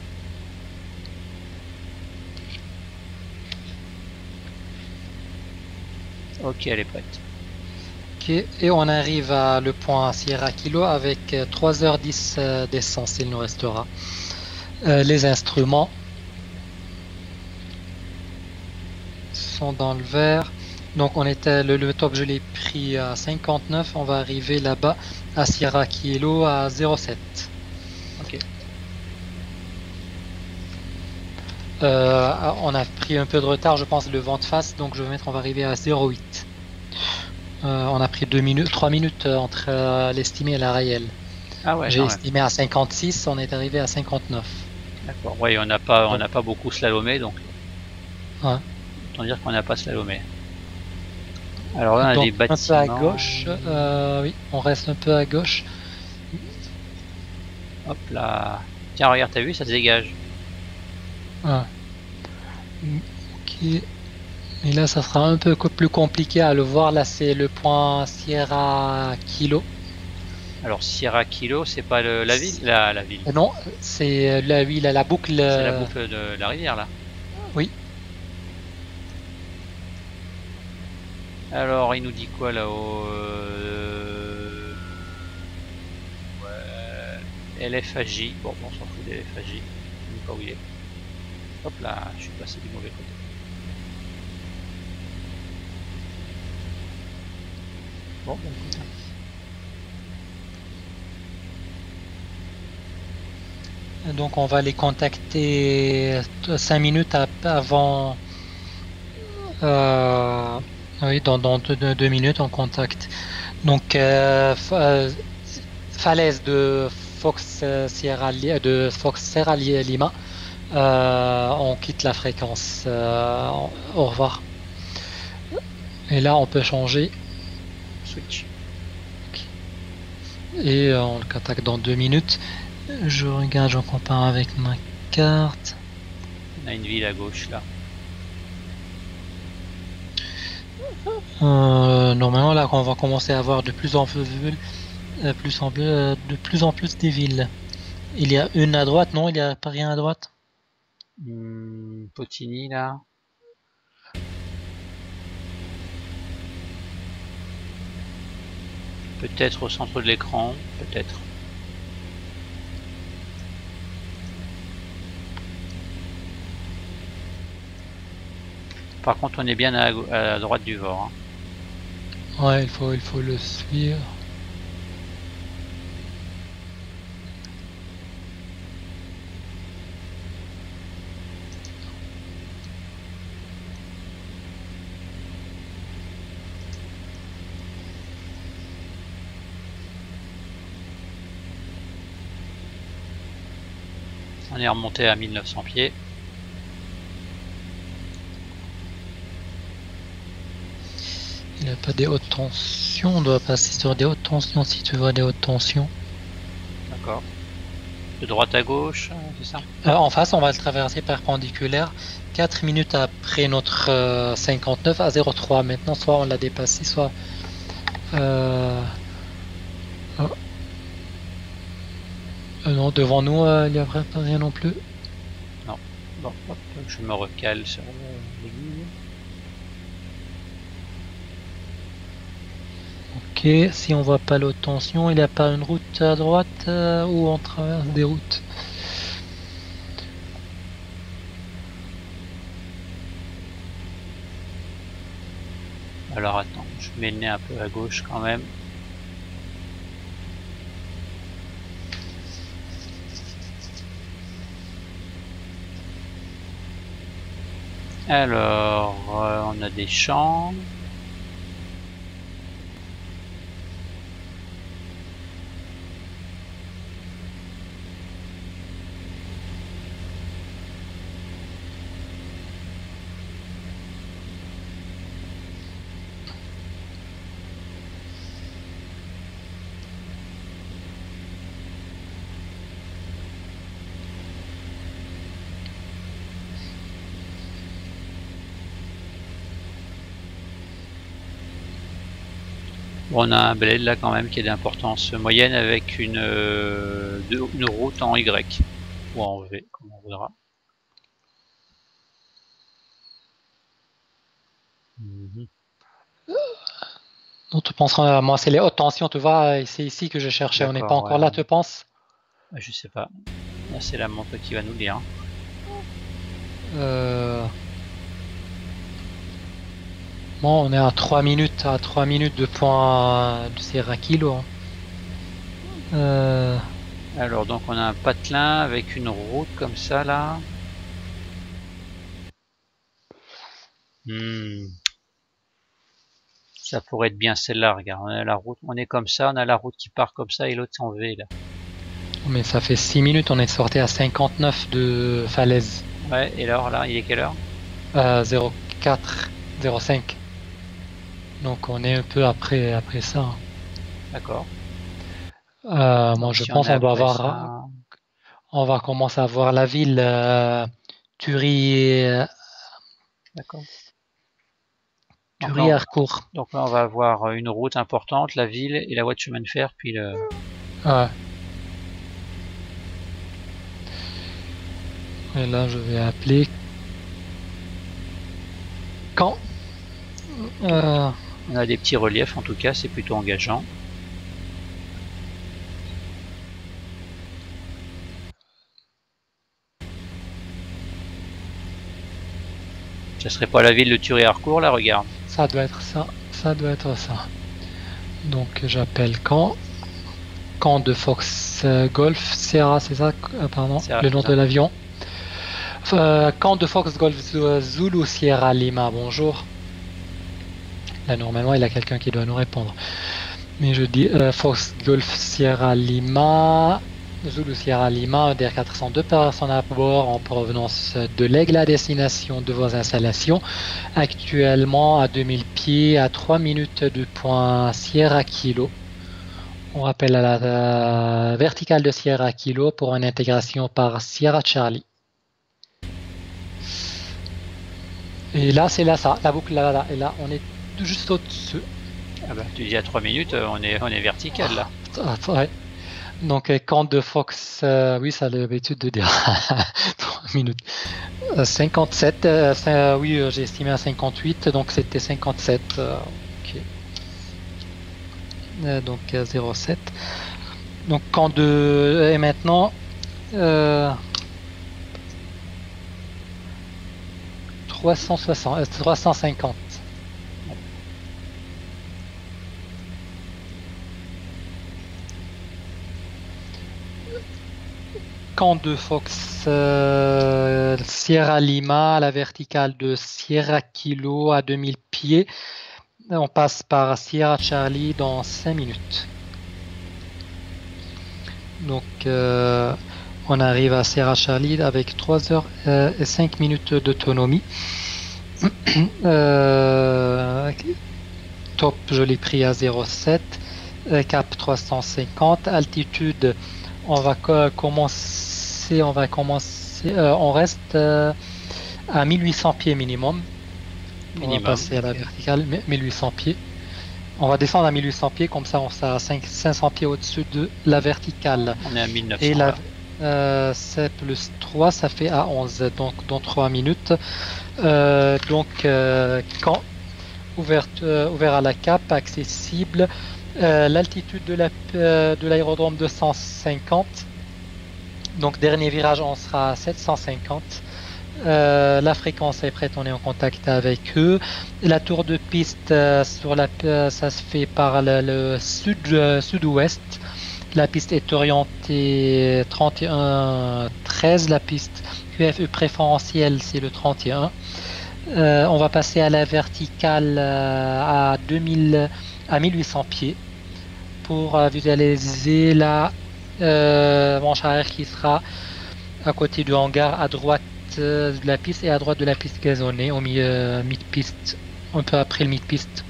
Ok, elle est prête. Ok, et on arrive à le point Sierra Kilo avec 3h10 d'essence, il nous restera. Les instruments sont dans le vert. Donc on était le top, je l'ai pris à 59, on va arriver là-bas à Sierra Kilo à 0,7. Ok. On a pris un peu de retard, je pense, le vent de face, donc je vais mettre, on va arriver à 0,8. On a pris 3 minutes entre l'estimé et la réelle. Ah ouais. J'ai estimé à 56, on est arrivé à 59. D'accord. Ouais, on n'a pas beaucoup slalomé, donc. Ouais. Autant dire qu'on n'a pas slalomé. Alors là, on a donc, des bâtiments. Un peu à gauche. Oui, on reste un peu à gauche. Hop là. Tiens, regarde, t'as vu, ça se dégage. Ah. Ok. Et là, ça sera un peu plus compliqué à le voir. Là, c'est le point Sierra Kilo. Alors, Sierra Kilo, c'est pas la ville, la ville. Non, c'est la ville, la boucle. C'est la boucle de la rivière, là. Oui. Alors, il nous dit quoi là-haut ouais. LFAJ. Bon, on s'en fout des LFAJ. Je ne sais pas où il est. Hop là, je suis passé du mauvais côté. Bon, écoute. Donc on va les contacter 5 minutes avant. Oui, dans 2 minutes on contacte. Donc falaise de Fox Sierra Lima. On quitte la fréquence. Au revoir. Et là on peut changer. Switch. Et on le contacte dans 2 minutes. Je regarde, je compare avec ma carte. On a une ville à gauche là. Normalement là on va commencer à avoir de plus en plus de plus en plus des villes. Il y a une à droite, non? Il n'y a pas rien à droite? Potigny là. Peut-être au centre de l'écran, peut-être. Par contre, on est bien à la droite du Vort. Hein. Ouais, il faut le suivre. On est remonté à 1900 pieds. Il n'y a pas des hautes tensions, on doit passer sur des hautes tensions si tu vois des hautes tensions. D'accord. De droite à gauche, c'est ça? En face, on va le traverser perpendiculaire. 4 minutes après notre 59 à 03. Maintenant, soit on l'a dépassé, soit... non, devant nous, il n'y a vraiment rien non plus. Non. Bon, hop, je me recale sur l'aiguille. Ok, si on voit pas l'haute tension, il n'y a pas une route à droite où on traverse des routes. Alors attends, je mets le nez un peu à gauche quand même. Alors, on a des champs. Bon, on a un bled là quand même qui est d'importance moyenne avec une route en Y ou en V, comme on voudra. Non, tu penseras, moi c'est les hautes tensions, tu vois, c'est ici que je cherchais, on n'est pas encore là, tu penses? Je sais pas. Là c'est la montre qui va nous dire. Bon, on est à 3 minutes de point de Sierra Kilo. Alors donc on a un patelin avec une route comme ça là. Ça pourrait être bien celle-là, regarde, on a la route, on est comme ça, on a la route qui part comme ça et l'autre c'est en V là. Mais ça fait 6 minutes, on est sorti à 59 de falaise. Ouais, et alors là, il est quelle heure? 04, 05. Donc on est un peu après ça. D'accord. Moi je pense qu'on doit avoir... Ça... On va commencer à voir la ville Thury... D'accord. Thury-Harcourt. Donc là on va avoir une route importante, la ville et la voie de chemin de fer, puis le... Ouais. Et là je vais appeler... Quand On a des petits reliefs en tout cas, c'est plutôt engageant. Ça serait pas la ville de Thury-Harcourt là, regarde. Ça doit être ça, ça doit être ça. Donc j'appelle Caen. Caen de Fox Golf Sierra, c'est ça? Pardon, le nom de l'avion. Caen de Fox Golf Zulu Sierra Lima, bonjour. Là normalement il y a quelqu'un qui doit nous répondre. Mais je dis Fox Golf Sierra Lima, Zulu Sierra Lima, DR 402 personnes à bord en provenance de l'Aigle à destination de vos installations. Actuellement à 2000 pieds, à 3 minutes de point Sierra Kilo. On rappelle à la verticale de Sierra Kilo pour une intégration par Sierra Charlie. Et là, c'est là ça, la boucle là, et là, on est juste au-dessus. Ah bah, tu dis à 3 minutes, on est vertical là. Ouais. Donc camp de Fox, oui, ça a l'habitude de dire 3 minutes. 57, oui, j'ai estimé à 58, donc c'était 57. Ok. Donc 0,7. Donc camp de... Et maintenant... 350. Camp de Fox, Sierra Lima, à la verticale de Sierra Kilo à 2000 pieds. On passe par Sierra Charlie dans 5 minutes. Donc on arrive à Sierra Charlie avec 3 heures et 5 minutes d'autonomie. Top, je l'ai pris à 0,7. Cap 350. Altitude, on va commencer, on reste à 1800 pieds minimum. On va passer à la verticale, 1800 pieds. On va descendre à 1800 pieds, comme ça on sera à 500 pieds au-dessus de la verticale. On est à 1900. Et 7 plus 3, ça fait à 11, donc dans 3 minutes. Camp ouvert à la cape, accessible. L'altitude de l'aérodrome 250. Donc dernier virage, on sera à 750. La fréquence est prête, on est en contact avec eux. La tour de piste ça se fait par le sud-ouest. La piste est orientée 31-13. La piste QFE préférentielle, c'est le 31. On va passer à la verticale à 1800 pieds pour visualiser la manche arrière qui sera à côté du hangar, à droite de la piste et à droite de la piste gazonnée, au milieu mid-piste, un peu après le mid-piste.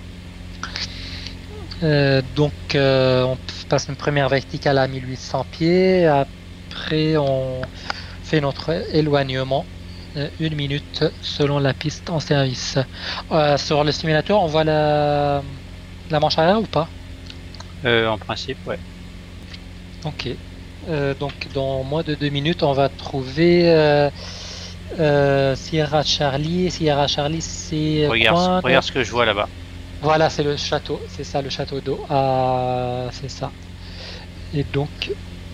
On passe une première verticale à 1800 pieds. Après, on fait notre éloignement. 1 minute selon la piste en service. Sur le simulateur, on voit la manche arrière ou pas? En principe, ouais. Ok. Donc dans moins de 2 minutes, on va trouver Sierra Charlie. Sierra Charlie, c'est... Regarde ce que je vois là-bas. Voilà, c'est le château. C'est ça, le château d'eau. C'est ça. Et donc...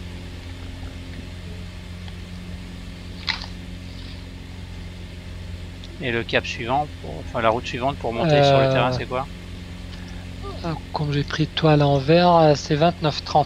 Et le cap suivant, la route suivante pour monter sur le terrain, c'est quoi? Comme j'ai pris toi à l'envers, c'est 29-30.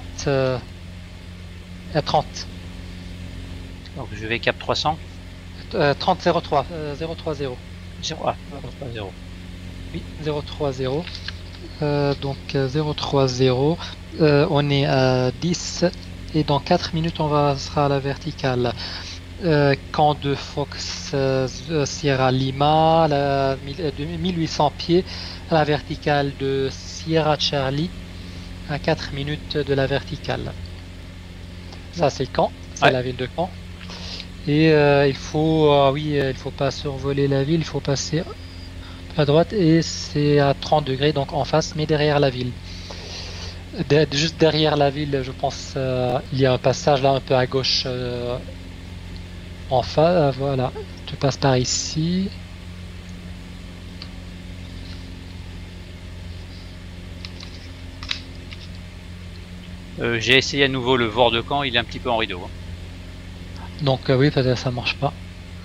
30. Donc je vais cap 300. 30-03. 030. 030. Oui, 030. Donc 030. On est à 10. Et dans 4 minutes, on sera à la verticale. Camp de Fox Sierra Lima, 1800 pieds, à la verticale de Sierra Charlie, à 4 minutes de la verticale. Ça c'est Caen, c'est la ville de Caen. Et il faut pas survoler la ville, il faut passer à droite et c'est à 30 degrés, donc en face, mais derrière la ville. Juste derrière la ville, je pense, il y a un passage là un peu à gauche. Enfin, voilà, tu passes par ici. J'ai essayé à nouveau le VOR de Caen, il est un petit peu en rideau. Donc oui, peut-être ça marche pas.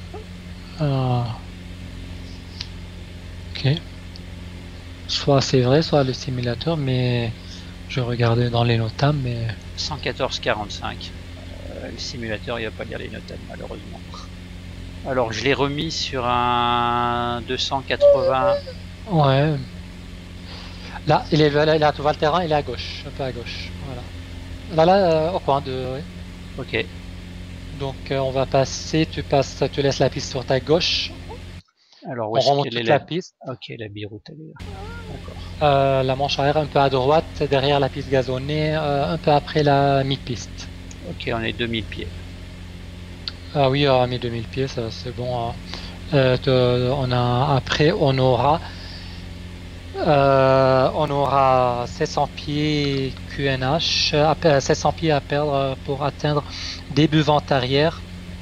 Ok. Soit c'est vrai, soit le simulateur, mais je regardais dans les notables, mais... 114,45. Le simulateur il va pas lire les notables malheureusement. Alors je l'ai remis sur un 280. Ouais. Là, là, tu vois le terrain, il est à gauche, un peu à gauche. Voilà. Là, au coin de. Ouais. Ok. Donc on va passer, tu laisses la piste sur ta gauche. Alors on remonte toute la piste. Ok, la biroute elle est là. D'accord. La manche arrière un peu à droite, derrière la piste gazonnée, un peu après la mi-piste. Ok, on est 2000 pieds. Ah oui, à 2000 pieds, ça c'est bon. Après, on aura On aura 700 pieds QNH, 700 pieds à perdre pour atteindre début vente arrière.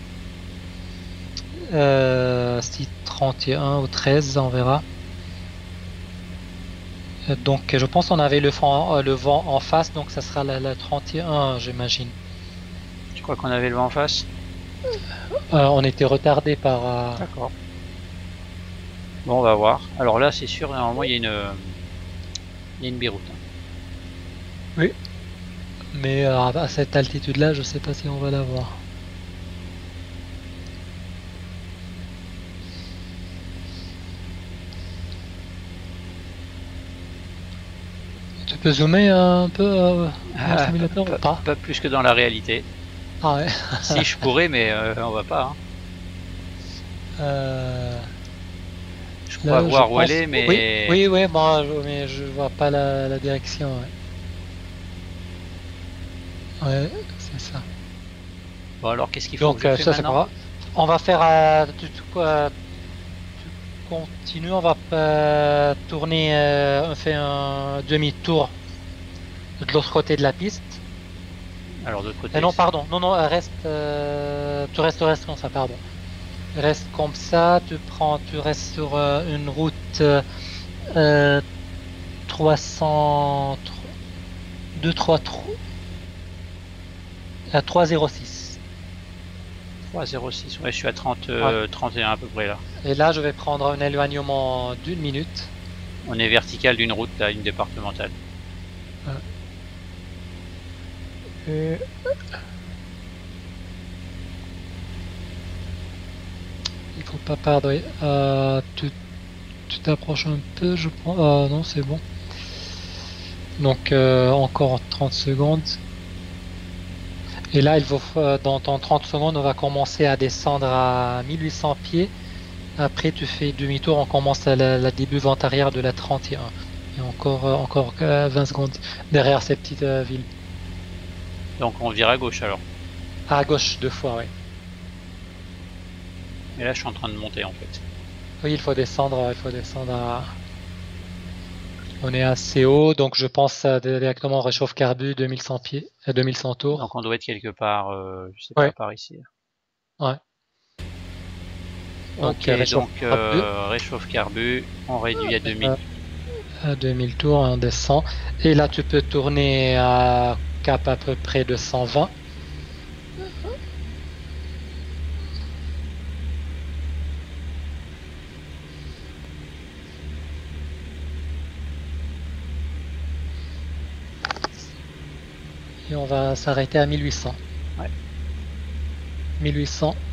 Si 31 ou 13, on verra. Donc je pense qu'on avait le vent en face, donc ça sera la 31, j'imagine. Tu crois qu'on avait le vent en face? On était retardé par... D'accord. Bon, on va voir. Alors là, c'est sûr, normalement, il y a une biroute. Oui. Mais à cette altitude-là, je sais pas si on va la voir. Tu peux zoomer un peu dans le simulateur ou pas? Pas plus que dans la réalité. Ah ouais. Si je pourrais, mais on va pas. Je crois voir où aller, mais... Oui, bon, mais je vois pas la direction. Ouais, c'est ça. Bon, alors qu'est-ce qu'il faut donc, que je fasse maintenant? On va faire... tu continues, on va tourner, on fait un demi-tour de l'autre côté de la piste. Alors de l'autre côté. Non, pardon, non, reste, tu restes comme ça, pardon. Reste comme ça, tu restes sur une route 300, 306. 306, ouais, je suis à 31 à peu près là. Et là, je vais prendre un éloignement d'1 minute. On est vertical d'une route à une départementale. Et... il faut pas perdre. Tu t'approches un peu, je pense. Non, c'est bon. Donc encore 30 secondes. Et là, dans 30 secondes, on va commencer à descendre à 1800 pieds. Après, tu fais demi-tour, on commence à la début vente arrière de la 31. Et encore 20 secondes derrière ces petites villes. Donc on vire à gauche alors. À gauche 2 fois, oui. Et là, je suis en train de monter en fait. Oui, il faut descendre On est assez haut, donc je pense directement au réchauffe carbu 2100 pieds, 2100 tours. Donc on doit être quelque part, je sais pas, par ici. Ouais. Ok, donc réchauffe carbu, on réduit à 2000. À 2000 tours, on descend. Et là, tu peux tourner à cap à peu près de 120. Et on va s'arrêter à 1800. Ouais. 1800.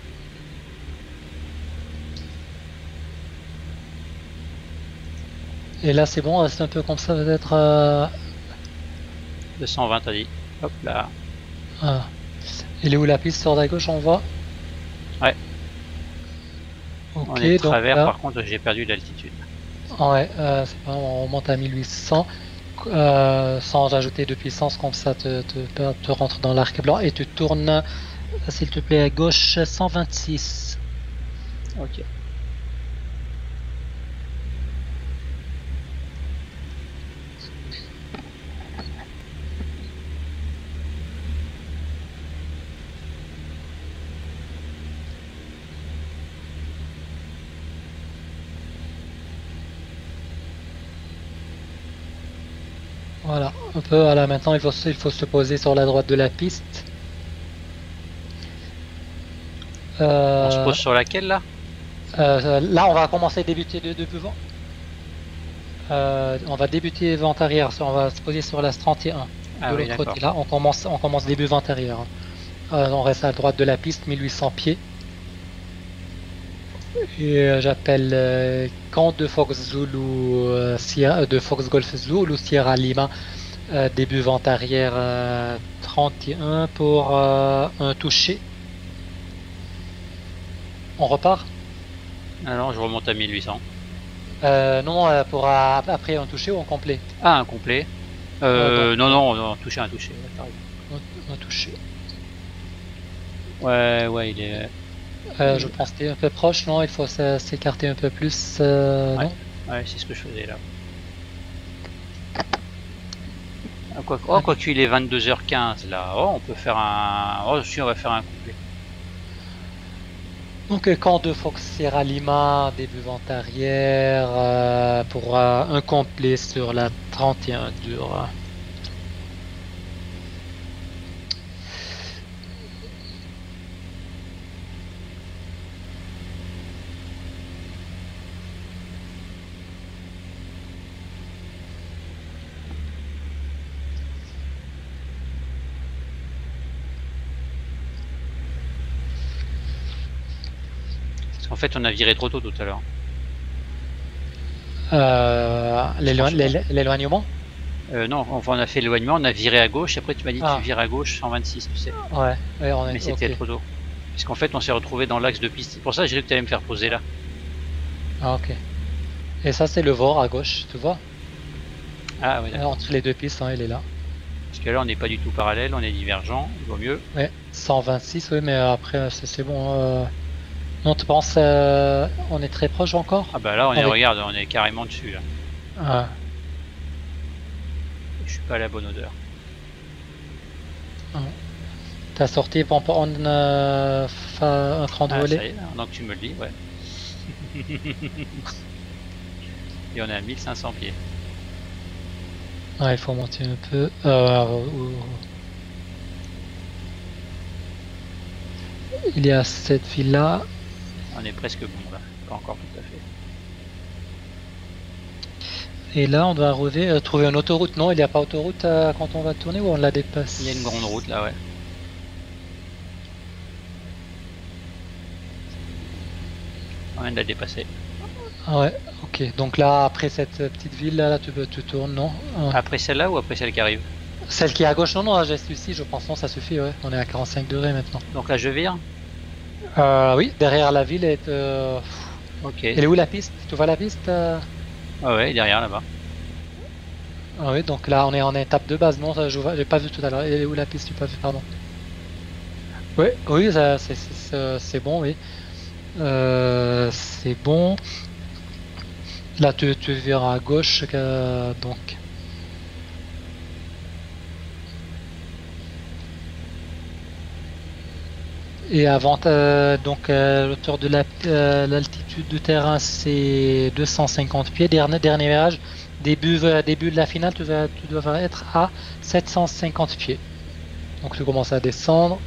Et là, c'est bon, reste un peu comme ça, peut-être. 220, t'as dit. Hop là. Ah. Il est où la piste sur la gauche, on voit? Ouais. Ok, on est travers, donc, par contre, j'ai perdu l'altitude. Ouais, c'est pas grave, on remonte à 1800. Sans ajouter de puissance, comme ça te rentre dans l'arc blanc et tu tournes, s'il te plaît, à gauche 126. Ok. Voilà, un peu. Voilà, maintenant il faut se poser sur la droite de la piste. On se pose sur laquelle là? Là, on va commencer à débuter de devant. On va débuter vente arrière. On va se poser sur la 31. Ah de oui, l'autre côté. Là, on commence début vente arrière. On reste à droite de la piste, 1800 pieds. Et j'appelle camp de Fox Zulu, de Fox Golf Zulu, Sierra Lima, début vente arrière 31 pour un toucher. On repart? Alors je remonte à 1800. Non, pour après un toucher ou un complet? Ah, un complet. Non, un toucher. Un toucher. Ouais, il est... je pense que t'es un peu proche, non? Il faut s'écarter un peu plus, ouais. non? Ouais, c'est ce que je faisais là. quoi qu'il est 22h15 là. Oh, on peut faire un... Oh si, on va faire un couplet. Donc camp de Fox Sierra Lima, début vente arrière, pour un complet sur la 31 dur. En fait, on a viré trop tôt tout à l'heure. L'éloignement? Non, enfin, on a fait l'éloignement, on a viré à gauche. Après, tu m'as dit que tu vires à gauche 126, tu sais. Ouais, on est... Mais c'était trop tôt. Puisqu'en fait, on s'est retrouvé dans l'axe de piste. C'est pour ça que j'ai cru que tu allais me faire poser là. Ah, ok. Et ça, c'est le VOR à gauche, tu vois? Ah, oui, d'accord. Entre les deux pistes, hein, il est là. Parce que là, on n'est pas du tout parallèle, on est divergent, il vaut mieux. Ouais, 126, oui, mais après, c'est bon. Non, tu penses on est très proche encore? Ah bah là, regarde, on est carrément dessus là. Ah. Je suis pas à la bonne odeur. T'as sorti pour un cran de volet? Ça y est, donc tu me le dis, ouais. Et on est à 1500 pieds. Ah, il faut monter un peu. Il y a cette ville-là. On est presque bon là, pas encore tout à fait. Et là, on doit arriver, trouver une autoroute. Non, il n'y a pas autoroute quand on va tourner ou on la dépasse? Il y a une grande route là, ouais. On vient de la dépasser. Ah ouais, ok. Donc là, après cette petite ville là, tu tournes, non? Après celle-là ou après celle qui arrive? Celle qui est à gauche, non, non, j'ai celui-ci, je pense, non, ça suffit, ouais. On est à 45 degrés maintenant. Donc là, je vire? Oui, derrière la ville est... Ok. Elle est où la piste? Tu vois la piste Ah ouais, derrière là-bas. Ah oui, donc là on est en étape de base, non, j'ai pas vu tout à l'heure. Elle est où la piste? J'ai pas vu, pardon. Ouais, oui, c'est bon, oui. C'est bon. Là tu verras à gauche, donc... Et avant, donc l'auteur de l'altitude du terrain c'est 250 pieds. Dernier virage, début de la finale, tu dois être à 750 pieds. Donc tu commences à descendre.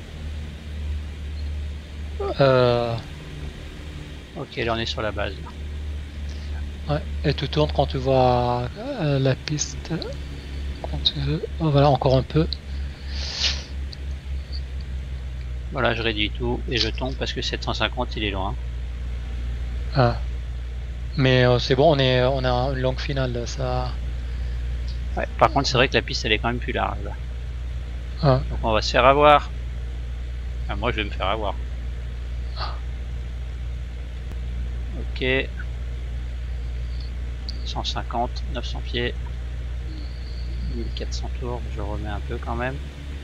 Ok, là on est sur la base. Ouais, et tu tournes quand tu vois la piste. Quand tu veux. Oh, voilà, encore un peu. Voilà, je réduis tout et je tombe parce que 750 il est loin. Ah. Mais c'est bon, on a une longue finale, ça. Ouais, par contre, c'est vrai que la piste elle est quand même plus large là. Ah. Donc on va se faire avoir. Ah, moi je vais me faire avoir. Ok. 150, 900 pieds. 1400 tours, je remets un peu quand même.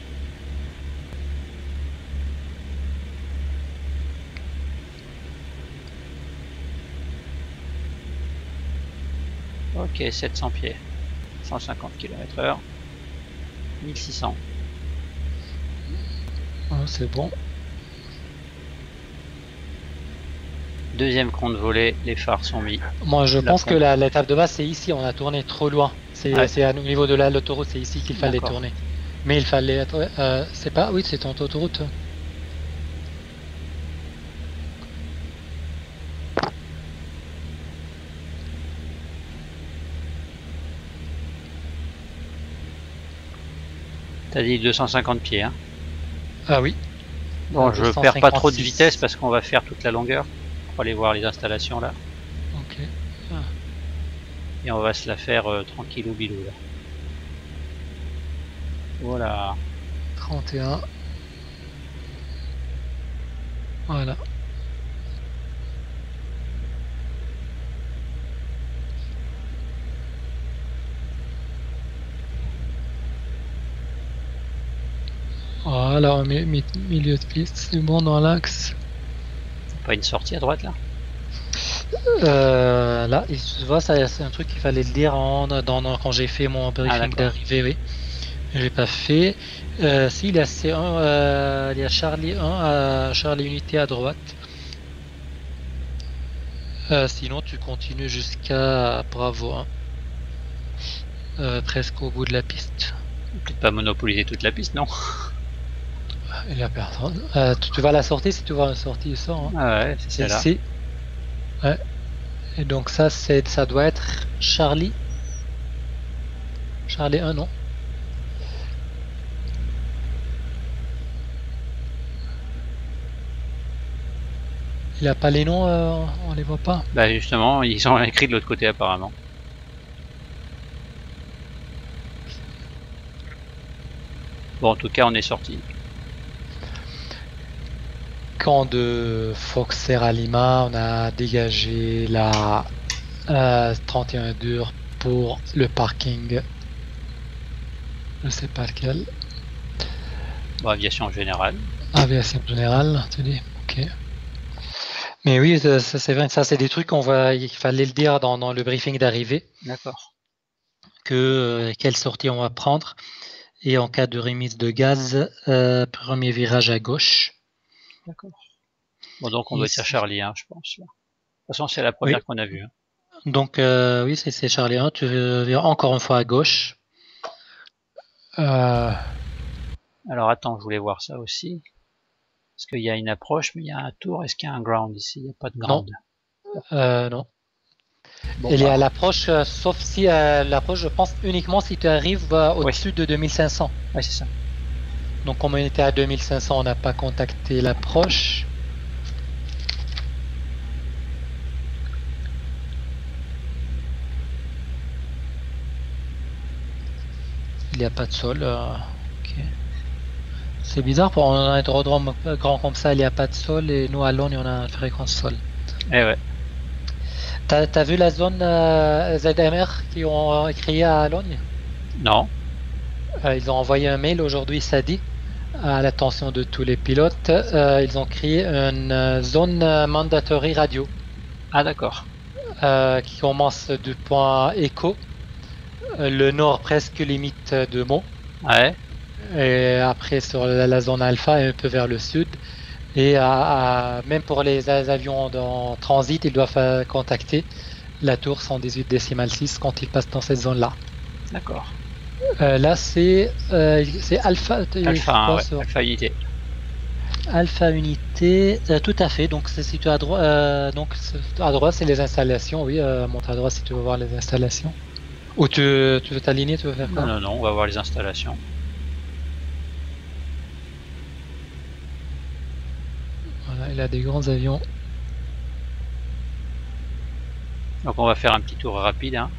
Ok, 700 pieds, 150 km/h, 1600. C'est bon. Deuxième compte volé, les phares sont mis. Moi je pense que l'étape de base c'est ici, on a tourné trop loin. C'est au niveau de l'autoroute, c'est ici qu'il fallait tourner. Mais il fallait être... c'est pas... Oui, c'est ton autoroute. T'as dit 250 pieds, hein? Ah oui. Bon, je perds pas trop de vitesse parce qu'on va faire toute la longueur pour aller voir les installations là. Ok. Et on va se la faire tranquillou bilou là. Voilà. 31. Voilà. Voilà, milieu de piste, c'est bon dans l'axe. Pas une sortie à droite là? Là, tu vois, c'est un truc qu'il fallait le dire quand j'ai fait mon briefing d'arrivée, oui. J'ai pas fait. Si, il y a C1, il y a Charlie 1, Charlie Unité à droite. Sinon, tu continues jusqu'à Bravo 1. Presque au bout de la piste. Peut-être pas monopoliser toute la piste, non? Il y a personne. Tu vas à la sortie, si tu vois la sortie, il sort. Hein. Ah ouais, c'est celle-là. Ici. Ouais. Et donc ça doit être Charlie. Charlie 1, non? Il a pas les noms, on les voit pas. Bah justement, ils sont écrits de l'autre côté apparemment. Bon, en tout cas, on est sorti. Camp de Fox Serra Lima, on a dégagé la 31 dur pour le parking. Je sais pas lequel. Bon, aviation générale. Aviation générale, tu dis. Ok. Mais oui, ça c'est vrai. Ça c'est des trucs il fallait le dire dans le briefing d'arrivée. D'accord. Quelle sortie on va prendre. Et en cas de remise de gaz, premier virage à gauche. D'accord. Bon, donc on doit être à Charlie 1, je pense. Là. De toute façon, c'est la première qu'on a vue. Hein. Donc, oui, c'est Charlie 1. Tu viens encore une fois à gauche. Alors, attends, je voulais voir ça aussi. Parce qu'il y a une approche, mais il y a un tour. Est-ce qu'il y a un ground ici? Il n'y a pas de ground. Non. Bon, il y a l'approche, sauf si l'approche, je pense uniquement si tu arrives au-dessus de 2500. Oui, c'est ça. Donc, comme on était à 2500, on n'a pas contacté l'approche. Il n'y a pas de sol. Okay. C'est bizarre, pour un aérodrome grand comme ça, il n'y a pas de sol, et nous à Logne, on a une fréquence sol. Eh ouais. T'as vu la zone ZMR qu'ils ont créée à Logne? Non. Ils ont envoyé un mail aujourd'hui, ça dit, à l'attention de tous les pilotes. Ils ont créé une zone mandatory radio. Ah d'accord. Qui commence du point Echo, le nord presque limite de Meaux. Ouais. Et après sur la zone alpha et un peu vers le sud. Et même pour les avions en transit, ils doivent contacter la tour 118,6 quand ils passent dans cette zone-là. D'accord. Là, c'est Alpha. Alpha unité. Alpha unité, tout à fait. Donc c'est situé à droite. Donc à droite, c'est les installations. Oui, monte à droite si tu veux voir les installations. Ou tu veux t'aligner, tu veux faire quoi? Non, on va voir les installations. Voilà, il a des grands avions. Donc on va faire un petit tour rapide. Hein.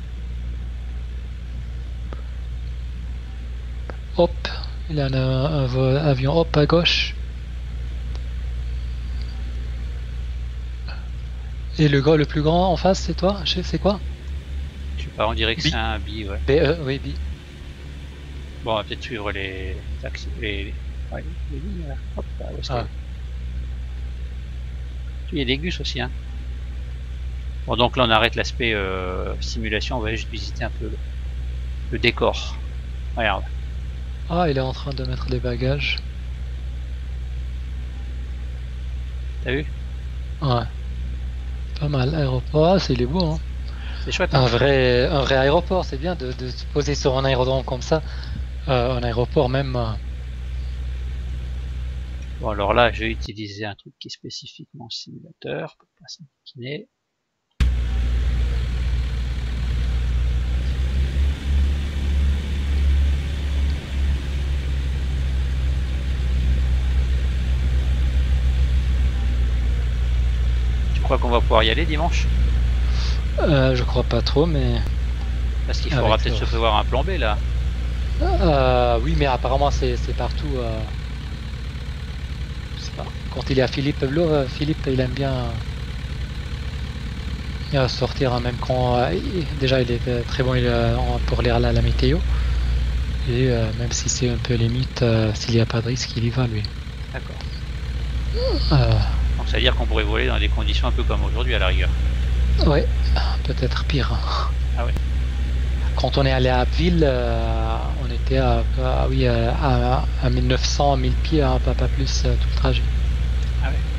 Hop, il a un avion hop à gauche. Et le plus grand en face, c'est toi? C'est quoi? Je sais pas, on dirait que c'est un B, ouais. BE, oui, B. Bon, on va peut-être suivre les taxis. Les lignes, là. Hop, là, où est-ce il y a des gus aussi, hein. Bon, donc là, on arrête l'aspect simulation, on va juste visiter un peu le décor. Regarde. Ah, il est en train de mettre des bagages. T'as vu? Ouais. Pas mal, aéroport, ah, il est beau, hein. C'est chouette. Hein. Un vrai aéroport, c'est bien de se poser sur un aérodrome comme ça. Un aéroport même. Bon, alors là, je vais utiliser un truc qui est spécifiquement simulateur pour pas s'incliner. Tu crois qu'on va pouvoir y aller dimanche? Je crois pas trop, mais... Parce qu'il faudra peut-être se prévoir un plan B, là. Oui, mais apparemment, c'est partout. Je sais pas. Quand il est à Philippe Bleu, Philippe, il aime bien sortir, hein, même quand... déjà, il est très bon pour lire la météo. Et même si c'est un peu limite, s'il n'y a pas de risque, il y va, lui. D'accord. Donc ça veut dire qu'on pourrait voler dans des conditions un peu comme aujourd'hui à la rigueur. Ouais, peut-être pire. Ah ouais. Quand on est allé à Abbeville, on était oui, à 1900, 1000 pieds, hein, pas plus tout le trajet. Ah ouais.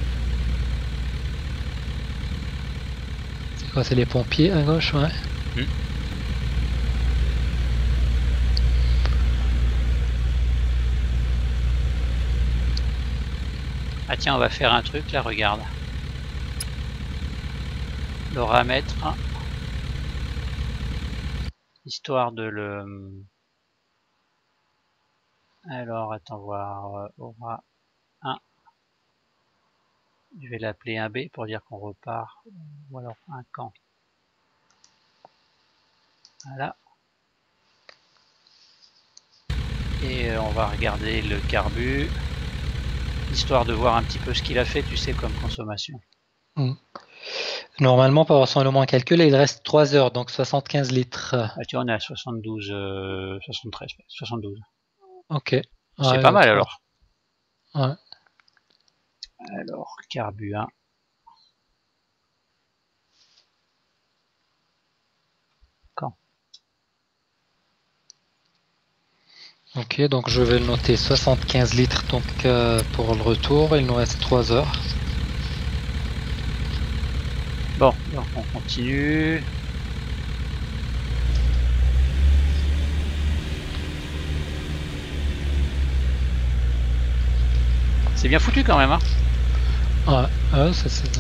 C'est quoi, c'est les pompiers à gauche, ouais. Ah tiens, on va faire un truc là, regarde. Le ramètre. Histoire de le... Alors, attends voir. Aura 1. Je vais l'appeler 1B pour dire qu'on repart. Ou alors un camp. Voilà. Et on va regarder le carbu. Histoire de voir un petit peu ce qu'il a fait, tu sais, comme consommation. Normalement, pour avoir son rendement calculé, il reste 3 heures, donc 75 litres. Ah, tu vois, on est à 72, 73, 72. Ok. C'est pas mal alors. Ouais. Alors, carbu 1. Quand? Ok, donc je vais le noter 75 litres donc, pour le retour. Il nous reste 3 heures. Bon, donc on continue. C'est bien foutu quand même, hein. Ouais, ça c'est...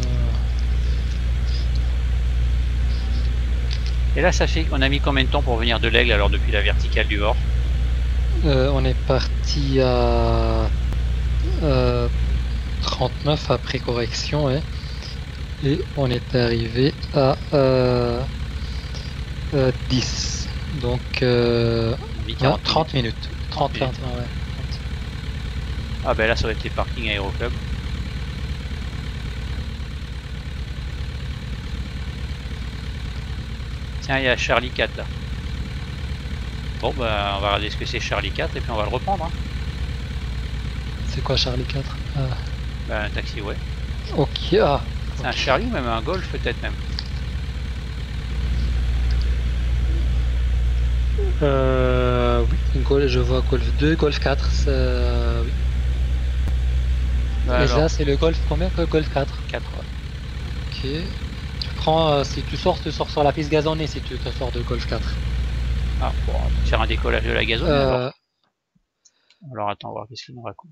Et là, ça fait qu'on a mis combien de temps pour venir de l'Aigle alors depuis la verticale du Hors? On est parti à 39 après correction, ouais. Et on est arrivé à 10. Donc 30 minutes. 30 minutes. Ouais. Ah ben là, ça va être les parkings Aéroclub. Tiens, il y a Charlie 4 là. Bon, bah, on va regarder ce que c'est Charlie 4 et puis on va le reprendre. Hein. C'est quoi Charlie 4? Bah, un taxi, ouais. Ok, c'est un Charlie ou même un Golf peut-être même. Oui, je vois Golf 2, Golf 4, oui. Bah, et là, c'est le Golf combien que Golf 4? 4, ouais. Ok. Tu prends, si tu sors sur la piste gazonnée si tu te sors de Golf 4. Ah, bon, on va faire un décollage de la gazonnée alors attends, on va voir qu'est-ce qu'il nous raconte.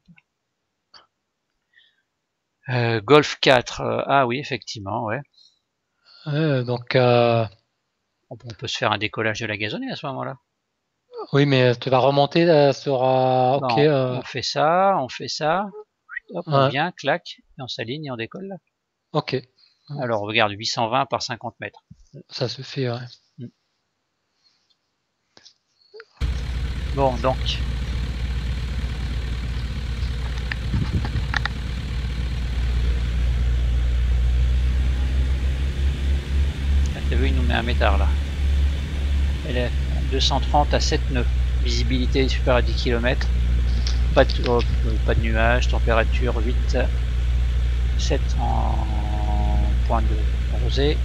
Golf 4, ah oui, effectivement, ouais. Donc, on peut se faire un décollage de la gazonnée à ce moment-là. Oui, mais tu vas remonter sur... ok. On fait ça, hop, on vient, clac, et on s'aligne et on décolle là. Ok. Alors regarde, 820 par 50 mètres. Ça se fait, ouais. Bon, donc. T'as vu, il nous met un métard là. Elle est 230 à 7 nœuds. Visibilité supérieure à 10 km. Pas de nuages, température 8, 7 en point de rosée.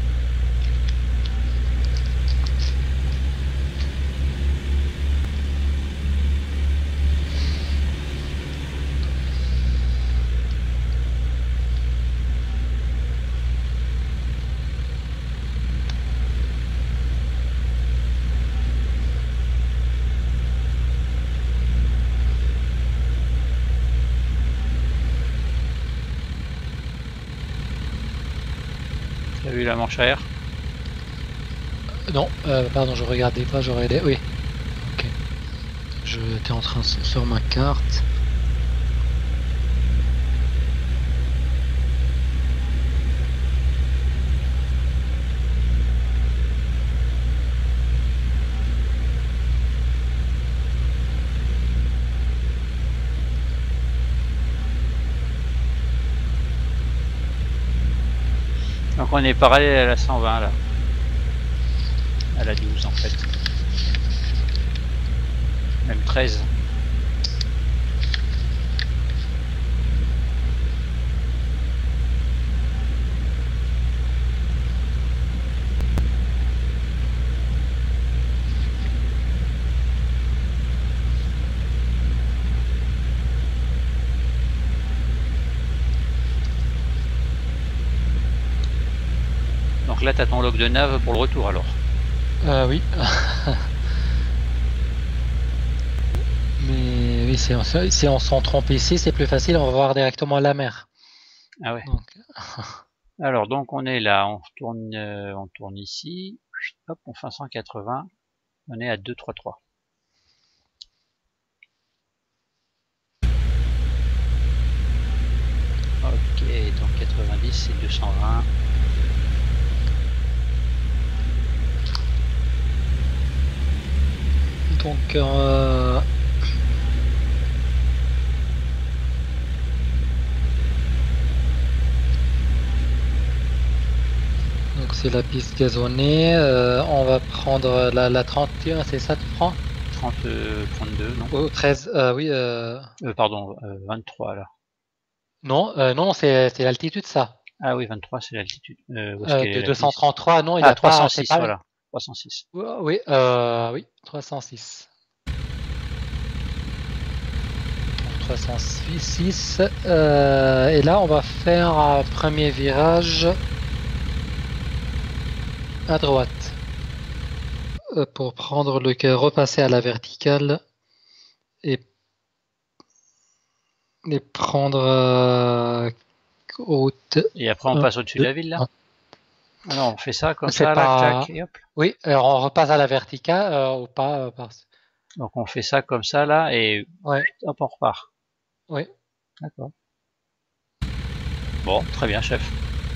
T'as vu la manche à air? Non, pardon, je regardais pas, je regardais. Oui. Ok. J'étais en train sur ma carte. Donc on est parallèle à la 120 là. À la 12 en fait. Même 13. Donc là, tu as ton log de nav pour le retour alors. Oui. Mais oui, si on s'en trompe ici, c'est plus facile, on va voir directement la mer. Ah ouais. Donc, Alors, donc on est là, on tourne ici. Hop, on fait un 180. On est à 233. Ok, donc 90 c'est 220. donc c'est la piste gazonnée. On va prendre la 31, c'est ça tu prends? 32, non? Oh, 13, oui. Pardon, 23 là. Non, non, c'est l'altitude ça. Ah oui, 23 c'est l'altitude. Où est-ce qu'elle De est la piste? 233, non, il Ah, a pas, c'est 306, pas. voilà. 306. Oui, oui, 306. 306. Et là, on va faire un premier virage à droite pour prendre repasser à la verticale et, et prendre route Et après on 1, passe au-dessus de 2, la ville là? 1. Alors on fait ça comme C'est ça là, pas. tac, et hop. Oui, alors on repasse à la verticale ou pas. Donc on fait ça comme ça là, et Ouais, hop, on repart. oui. D'accord. Bon, très bien, chef.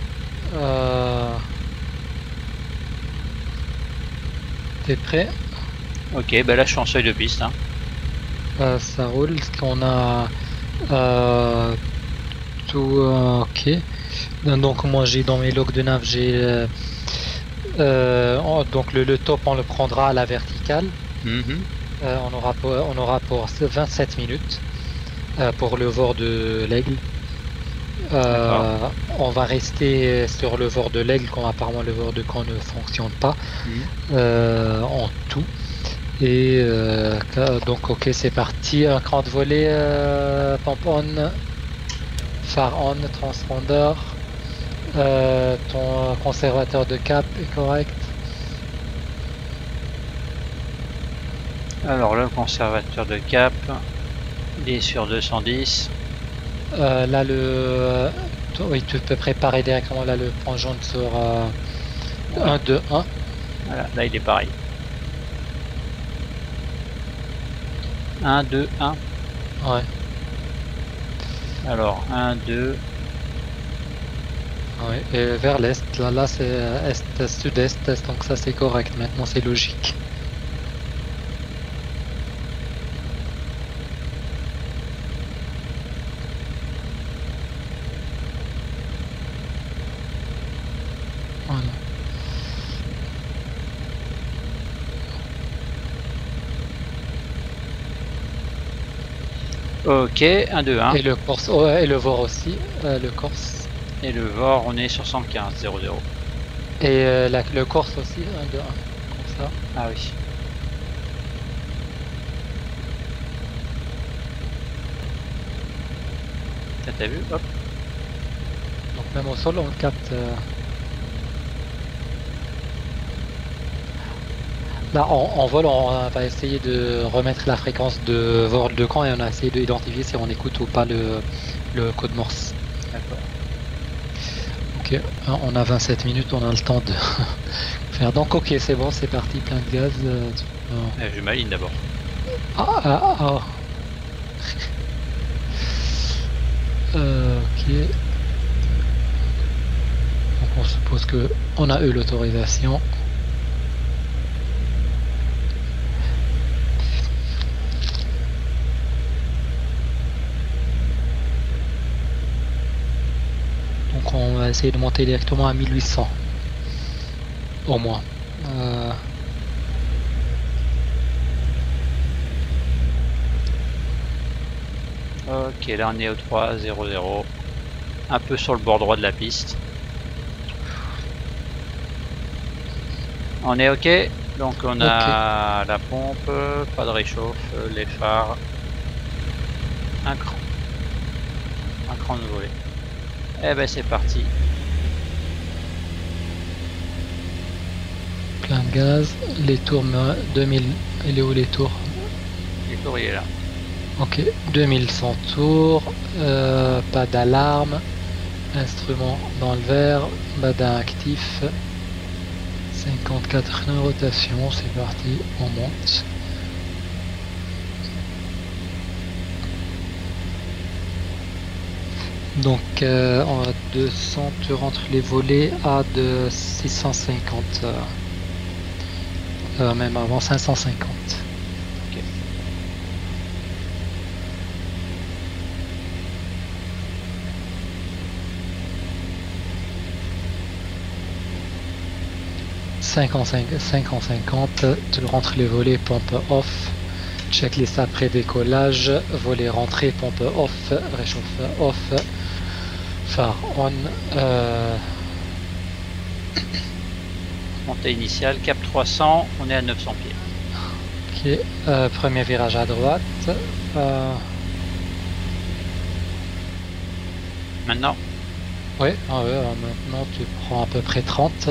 T'es prêt? Ok, ben là je suis en seuil de piste. Hein. Ça roule. Est-ce qu'on a tout ok. Donc moi j'ai dans mes logs de nav j'ai donc le top on le prendra à la verticale. On aura pour 27 minutes pour le VOR de l'aigle. On va rester sur le VOR de l'aigle quand apparemment le VOR de camp ne fonctionne pas en tout. Et donc ok c'est parti, un cran de volée, pompe on, phare on, transpondeur, ton conservateur de cap est correct. Alors le conservateur de cap, il est sur 210. Là oui tu peux préparer directement là le point jaune sur 1, 2, 1. Voilà, là il est pareil. 1, 2, 1. Ouais. Alors 1, 2. Ouais, et vers l'est, là c'est est, sud-est, donc ça c'est correct, maintenant c'est logique. Voilà. Ok, 1, 2, 1. Et le Corse, oh, et le VOR aussi, le Corse. Et le VOR, on est sur 115, 0, 0. Et le Corse aussi, 1, 2, 1, comme ça. Ah oui. T'as vu? Hop. Donc même au sol on capte. Là en vol on va essayer de remettre la fréquence de VOR de camp et on a essayé d'identifier si on écoute ou pas le code Morse. D'accord. Ok, on a 27 minutes, on a le temps de faire. Donc ok c'est bon, c'est parti, plein de gaz. Je m'aligne d'abord. Ah. Ok. Donc on suppose que on a eu l'autorisation. Donc on va essayer de monter directement à 1800. Au moins. Ok, là on est au 3, 0, 0. Un peu sur le bord droit de la piste. On est ok. Donc on a la pompe, pas de réchauffe, les phares. Un cran de volet. Eh ben c'est parti. gaz. Les tours 2000. Il est où les tours? Les tours, il est là. Ok, 2100 tours. Pas d'alarme. Instrument dans le vert. Badin actif. 54 nœuds rotation. C'est parti, on monte. Donc on a 200 tours entre les volets à de 650. Même avant 550. Ok. « 550, tu rentres les volets, pompe off, checklist après décollage, volet rentrée, pompe off, réchauffe off, phare on, Montée initiale, cap 300, on est à 900 pieds. ok, premier virage à droite, Maintenant, oui, maintenant tu prends à peu près 30.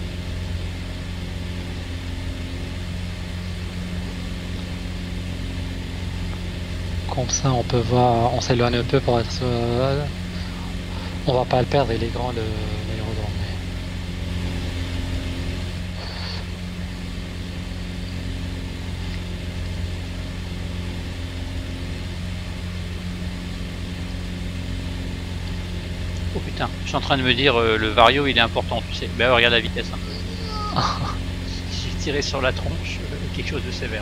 Comme ça on peut voir, on s'éloigne un peu pour être... on va pas le perdre, il est grand l'aérodrome. oh putain, je suis en train de me dire le vario il est important, tu sais. Ben regarde la vitesse un peu. J'ai tiré sur la tronche, quelque chose de sévère.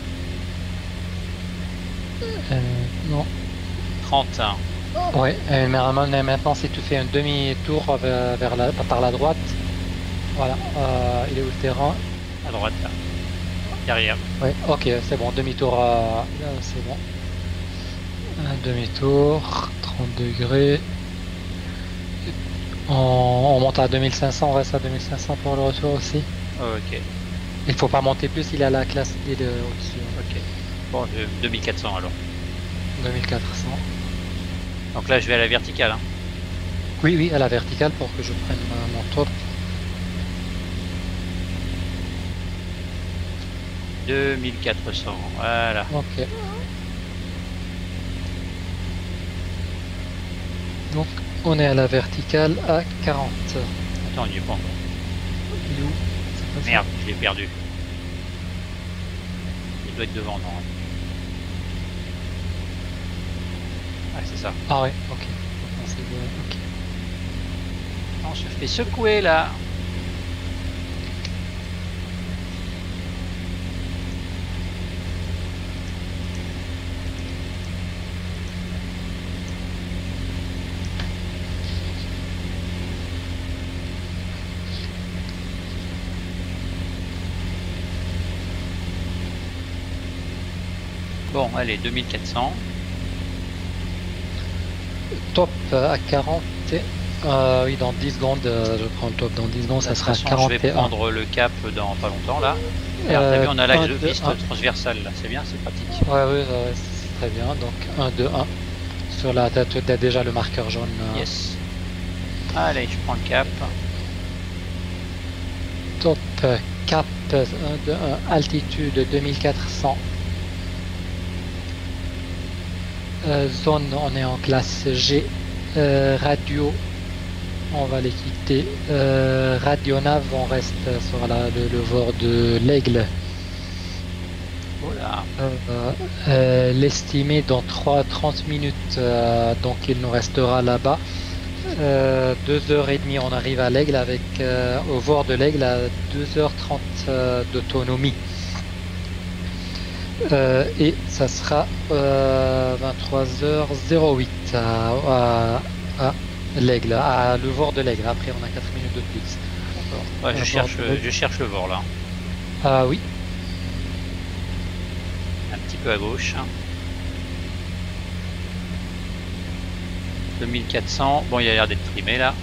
Non. 31. Ouais, mais maintenant si tu fais un demi-tour par la droite, voilà, il est où le terrain? À droite là. Derrière. Ouais, ok, c'est bon, demi-tour, là, c'est bon. Un demi-tour, 30 degrés. On monte à 2500, on reste à 2500 pour le retour aussi. Ok. Il faut pas monter plus, il a la classe D au-dessus. Ok. Bon, 2400 alors. 2400. Donc là je vais à la verticale. Hein. Oui, oui, à la verticale pour que je prenne mon top. 2400, voilà. Ok. Donc on est à la verticale à 40. Attends, on y est pas encore. Il est où? C'est pas ça. Merde, je l'ai perdu. Il doit être devant, non? Ah, c'est ça. Ah ouais, ok. Ok. On se fait secouer là. Bon, allez, 2400. Top à 40. Oui, dans 10 secondes, je prends le top. Dans 10 secondes, ça sera 41. Je vais prendre le cap dans pas longtemps là. Alors, t'as vu, on a l'axe de piste transversale là. C'est bien, c'est pratique. Ouais, oui, c'est très bien. Donc 1, 2, 1. Sur la tête, tu as déjà le marqueur jaune. Yes. Allez, je prends le cap. Top cap 1, 2, 1. Altitude 2400. Zone, on est en classe G. Radio, on va les quitter. Radio nav, on reste sur le bord de l'Aigle. Voilà. L'estimé dans 30 minutes, donc il nous restera là-bas 2h30, on arrive à l'Aigle avec au bord de l'Aigle à 2h30 d'autonomie. Et ça sera 23h08 à l'Aigle, à le bord de l'Aigle. Après on a 4 minutes de plus. Ouais, je cherche le bord là. Ah oui. Un petit peu à gauche. 2400. Bon, il a l'air d'être trimé là.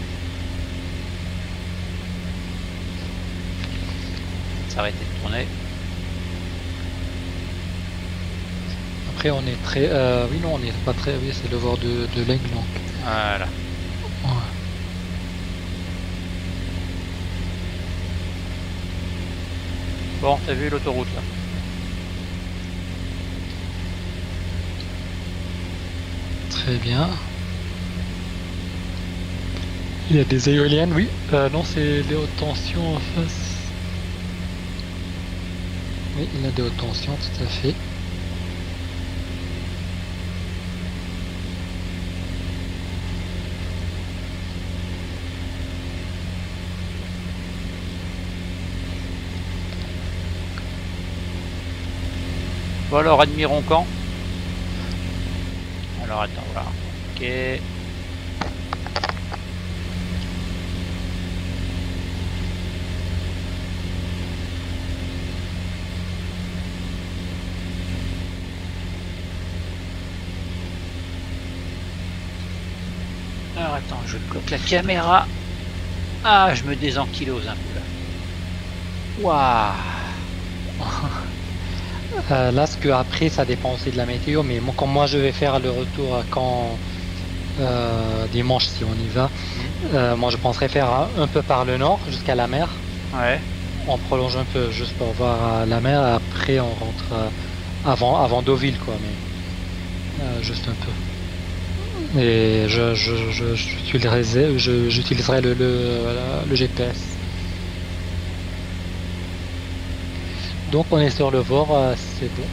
S'arrêter de tourner. Après on est très... oui non on n'est pas très... Oui c'est le bord de l'Aigle donc. Voilà. Ouais. Bon, t'as vu l'autoroute là? Très bien. Il y a des éoliennes, oui. Non, c'est les hautes tensions en face. Oui, il y a des hautes tensions, tout à fait. Bon alors, admirons quand. Alors attends, voilà. Ok. Alors attends, je bloque la caméra. Ah, je me désankylose un peu là. Waouh. Là, ce que après, ça dépend aussi de la météo, mais moi, comme moi, je vais faire le retour à quand dimanche, si on y va. Moi, je penserais faire un peu par le nord jusqu'à la mer. Ouais. On prolonge un peu juste pour voir la mer. Après, on rentre avant Deauville, quoi, mais juste un peu. Et j'utiliserai le GPS. Donc on est sur le Vor, c'est bon.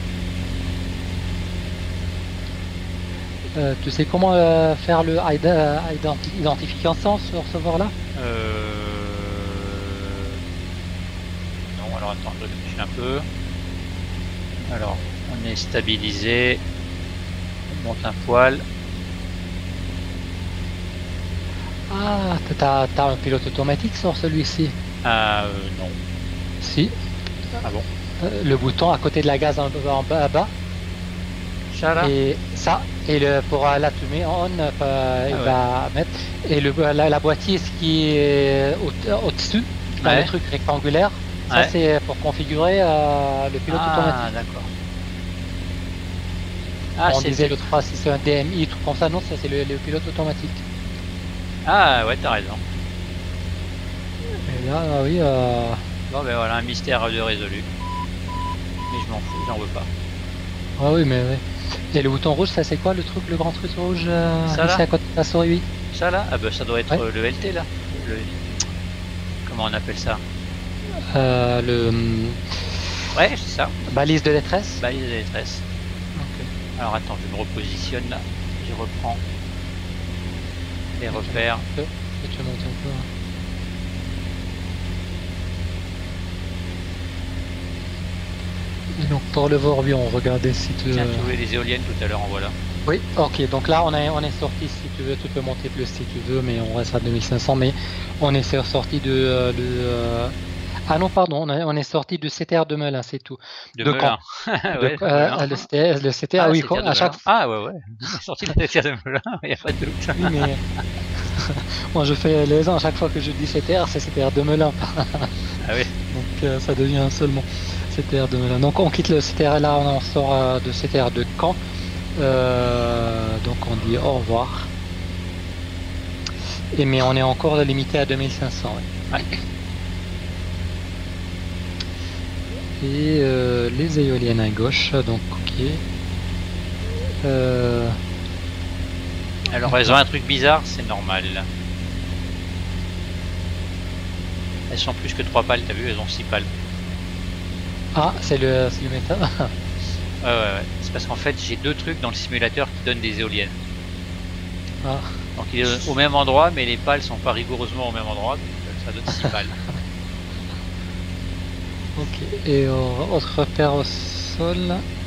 Tu sais comment faire le identification sur ce Vor-là? Non, alors attends, je réfléchis un peu. Alors, on est stabilisé. On monte un poil. Ah, t'as un pilote automatique sur celui-ci? Ah, non. Si. Ah bon? Le bouton à côté de la gaz en bas. Ça là? Et ça, et pour là tu mets on, il va mettre. Et la boîtier, ce qui est au-dessus, Ouais. le truc rectangulaire, ça Ouais. c'est pour configurer le pilote automatique. Ah, d'accord. Ah, On c'est disait l'autre fois si c'est un DMI, tout comme ça, non, ça c'est le pilote automatique. Ah, ouais, t'as raison. Et là, oui. Bon, ben voilà, un mystère de résolu. Mais je m'en fous, j'en veux pas. Ah oui, mais ouais. Et le bouton rouge, ça c'est quoi le truc, le grand truc rouge Ça, ici là à côté de la souris, oui. Ça là? Ah, ben ça doit être Ouais. le LT là. Le... Comment on appelle ça? Le Ouais, c'est ça. balise de détresse. Balise de détresse. Ok. Alors attends, je me repositionne là. Je reprends les repères. Tu veux monter un peu, hein. Et donc pour le Vorbi, on regardait si tu Tiens, tu voulais les éoliennes tout à l'heure, en voilà. Oui, ok, donc là on est sorti, si tu veux, tu peux monter plus si tu veux, mais on reste à 2500, mais on est sorti Ah non, pardon, on est sorti du CTR de Melun, c'est tout. De Caen. Melun. Ouais, Melun. Le CTR, Ah, oui, CTR de à chaque Melun. Ah, ouais, ouais. On est sorti de la CTR de Melun, il n'y a pas de doute. Oui, mais moi je fais les ans, à chaque fois que je dis CTR, c'est CTR de Melun. Ah oui. Donc ça devient un seul mot. CTR de Melun. Donc on quitte le CTR là, on sort de CTR de Caen. Donc on dit au revoir. Mais on est encore limité à 2500. Ouais. Ouais. Et les éoliennes à gauche, donc ok. Alors elles ont un truc bizarre, c'est normal. Elles sont plus que 3 pales, t'as vu, elles ont 6 pales. Ah, c'est le méta. Ouais. C'est parce qu'en fait j'ai 2 trucs dans le simulateur qui donnent des éoliennes. Ah. Donc il est au même endroit, mais les pales sont pas rigoureusement au même endroit, donc ça donne 6 pales. Ok, et autre repère au sol.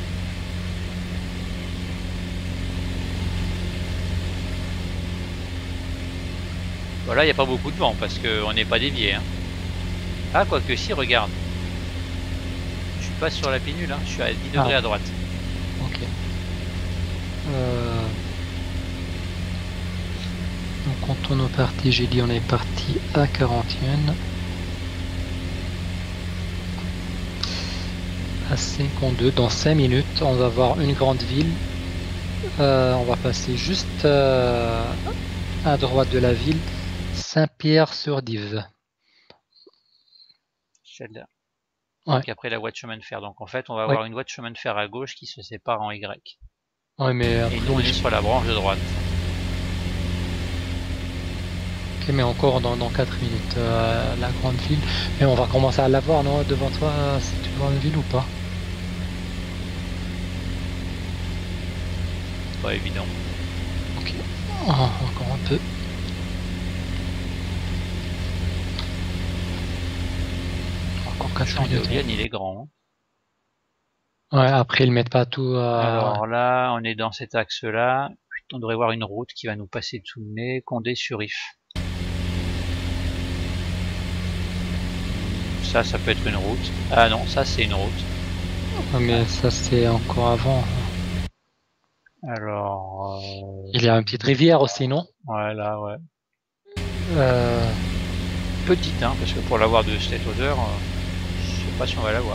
Voilà, il n'y a pas beaucoup de vent parce qu'on n'est pas dévié. Hein. Ah, quoique si, regarde. Je suis pas sur la pénule, hein. Je suis à 10 degrés à droite. Ok. Donc quand on est parti, j'ai dit on est parti à 41. À 52, dans 5 minutes, on va voir une grande ville. On va passer juste à droite de la ville, Saint-Pierre-sur-Dive. Celle-là. Donc après la voie de chemin de fer. Donc en fait, on va avoir une voie de chemin de fer à gauche qui se sépare en Y. Ouais, mais et nous, on est sur la branche de droite. Ok, mais encore dans 4 minutes, la grande ville. Mais on va commencer à la voir, non? Devant toi, si tu vois une ville ou pas? Pas évident. Ok. Encore un peu. Encore 4 minutes. Il est grand. Ouais, après ils mettent pas tout. Alors là, on est dans cet axe-là. On devrait voir une route qui va nous passer sous le nez. Condé-sur-Ifs. Ça peut être une route. Ah non, ça c'est une route. Mais ça c'est encore avant. Alors... Il y a une petite rivière aussi, non? Ouais, là, ouais. Petite, hein, parce que pour l'avoir de cette hauteur, je sais pas si on va la voir.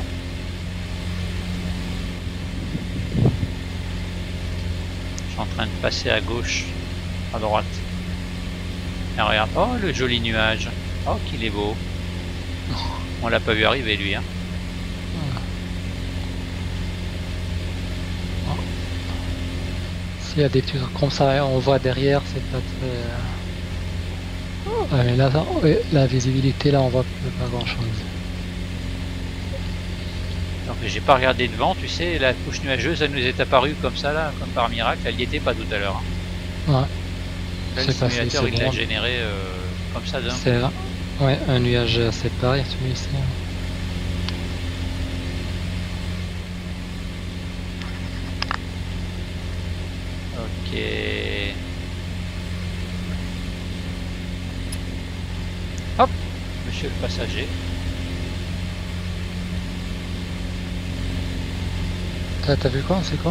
Je suis en train de passer à gauche, à droite. Et regarde, oh le joli nuage. Oh qu'il est beau. On l'a pas vu arriver lui, hein. S'il y a des petits trucs comme ça, on voit derrière, c'est pas très... mais là, la visibilité, là, on voit pas grand chose. Donc j'ai pas regardé devant, tu sais, la couche nuageuse, elle nous est apparue comme ça, là, comme par miracle, elle y était pas tout à l'heure. Ouais. Là, le simulateur, il l'a généré comme ça d'un coup. C'est ouais, un nuage séparé, celui-ci. Ok. Hop, monsieur le passager. T'as vu quoi? C'est quoi?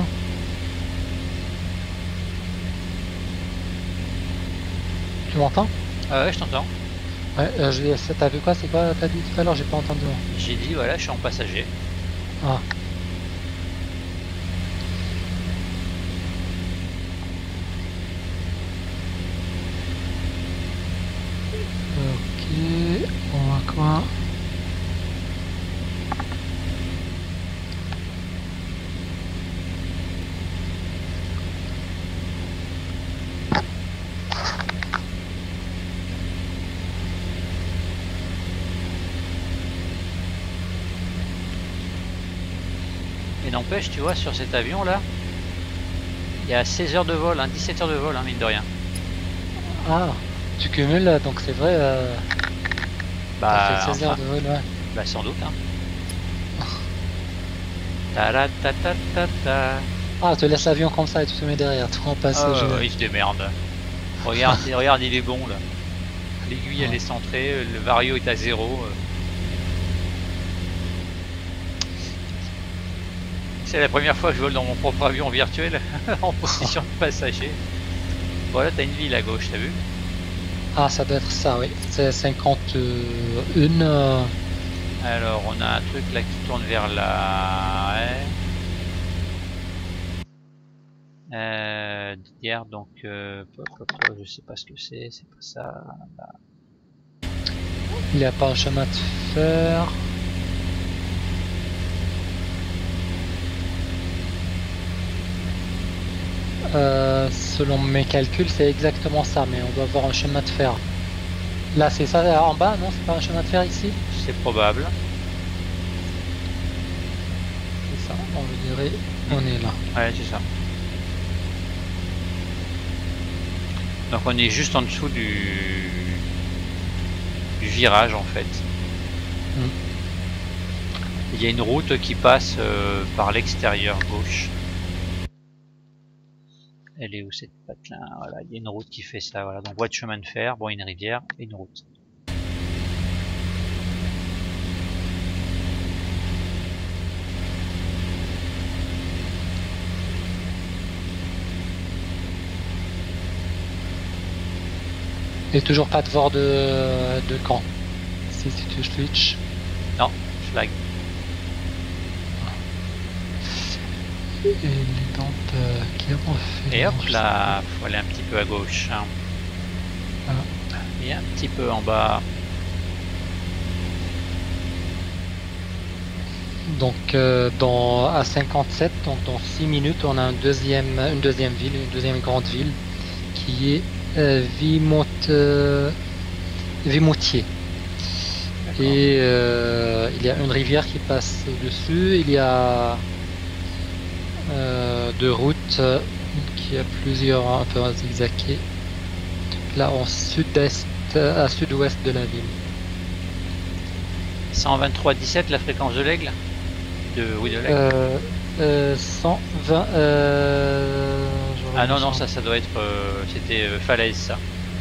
Tu m'entends? Ah ouais, je t'entends. Ouais, t'as vu quoi? C'est quoi? T'as dit tout à l'heure, j'ai pas entendu. J'ai dit, voilà, je suis en passager. Ah. Ok, on va quoi? Et n'empêche, tu vois, sur cet avion là, il y a 16 heures de vol, hein, 17 heures de vol, hein, mine de rien. Ah, tu cumules, donc c'est vrai. Bah, ça fait 16 heures de vol, ouais. Bah, sans doute, hein. Ta ta ta ta ta. Ah, tu laisses l'avion comme ça et tu te mets derrière, toi en passager. Il se démerde. Regarde, regarde, il est bon là. L'aiguille elle est centrée, le vario est à 0. C'est la première fois que je vole dans mon propre avion virtuel en position de passager. Voilà, t'as une ville à gauche, t'as vu? Ah, ça doit être ça, oui. C'est 51. Alors, on a un truc là qui tourne vers la... Hier, donc, je sais pas ce que c'est pas ça. Là. Il n'y a pas un chemin de fer. Selon mes calculs, c'est exactement ça, mais on doit avoir un chemin de fer. Là, c'est ça en bas, non? C'est pas un chemin de fer ici? C'est probable. C'est ça, on dirait. On est là. Ouais, c'est ça. Donc on est juste en dessous du virage en fait. Il y a une route qui passe par l'extérieur gauche. Elle est où cette patte là? Voilà, il y a une route qui fait ça. Voilà, donc voie de chemin de fer, bon, une rivière et une route. Et toujours pas de voir de camp. Si tu switch. Non, flag. Et les dents qui ont fait. Et hop là, faut aller un petit peu à gauche. Hein. Ah. Et un petit peu en bas. Donc à 57, donc dans 6 minutes, on a une deuxième ville, une deuxième grande ville qui est Vimoutier. Et il y a une rivière qui passe au-dessus, il y a deux routes qui a plusieurs un peu zigzaguées. Là en sud-est à sud-ouest de la ville. 123,17 la fréquence de l'aigle oui, de l'aigle. 120. Ah non, non, ça doit être. C'était Falaise, ça.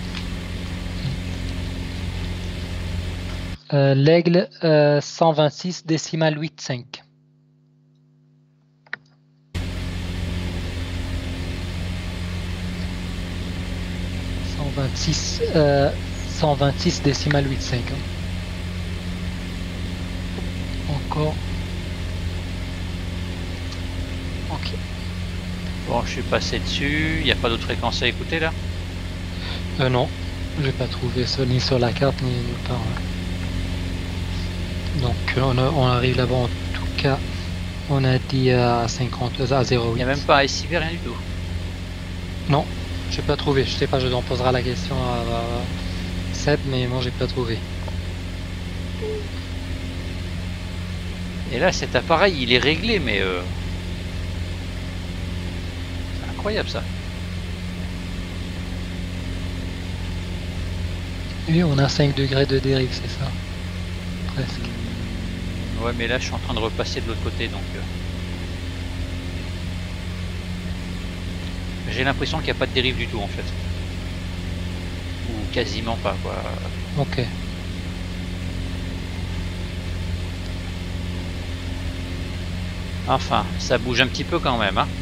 L'aigle 126 décimal 85. 126 décimal 85. Encore. Ok. Bon, je suis passé dessus. Il n'y a pas d'autre fréquence à écouter là? Non, j'ai pas trouvé ça ni sur la carte ni nulle part. Donc on arrive là-bas en tout cas. On a dit à 50, à 0,8. Il n'y a même pas à SIV, rien du tout. Non, j'ai pas trouvé. Je sais pas, je t'en poserai la question à Seb, mais moi j'ai pas trouvé. Et là, cet appareil, il est réglé, mais c'est incroyable ça. Et on a 5 degrés de dérive, c'est ça? Presque. Ouais, mais là, je suis en train de repasser de l'autre côté, donc j'ai l'impression qu'il n'y a pas de dérive du tout, en fait. Ou quasiment pas, quoi. Ok. Enfin, ça bouge un petit peu quand même, hein.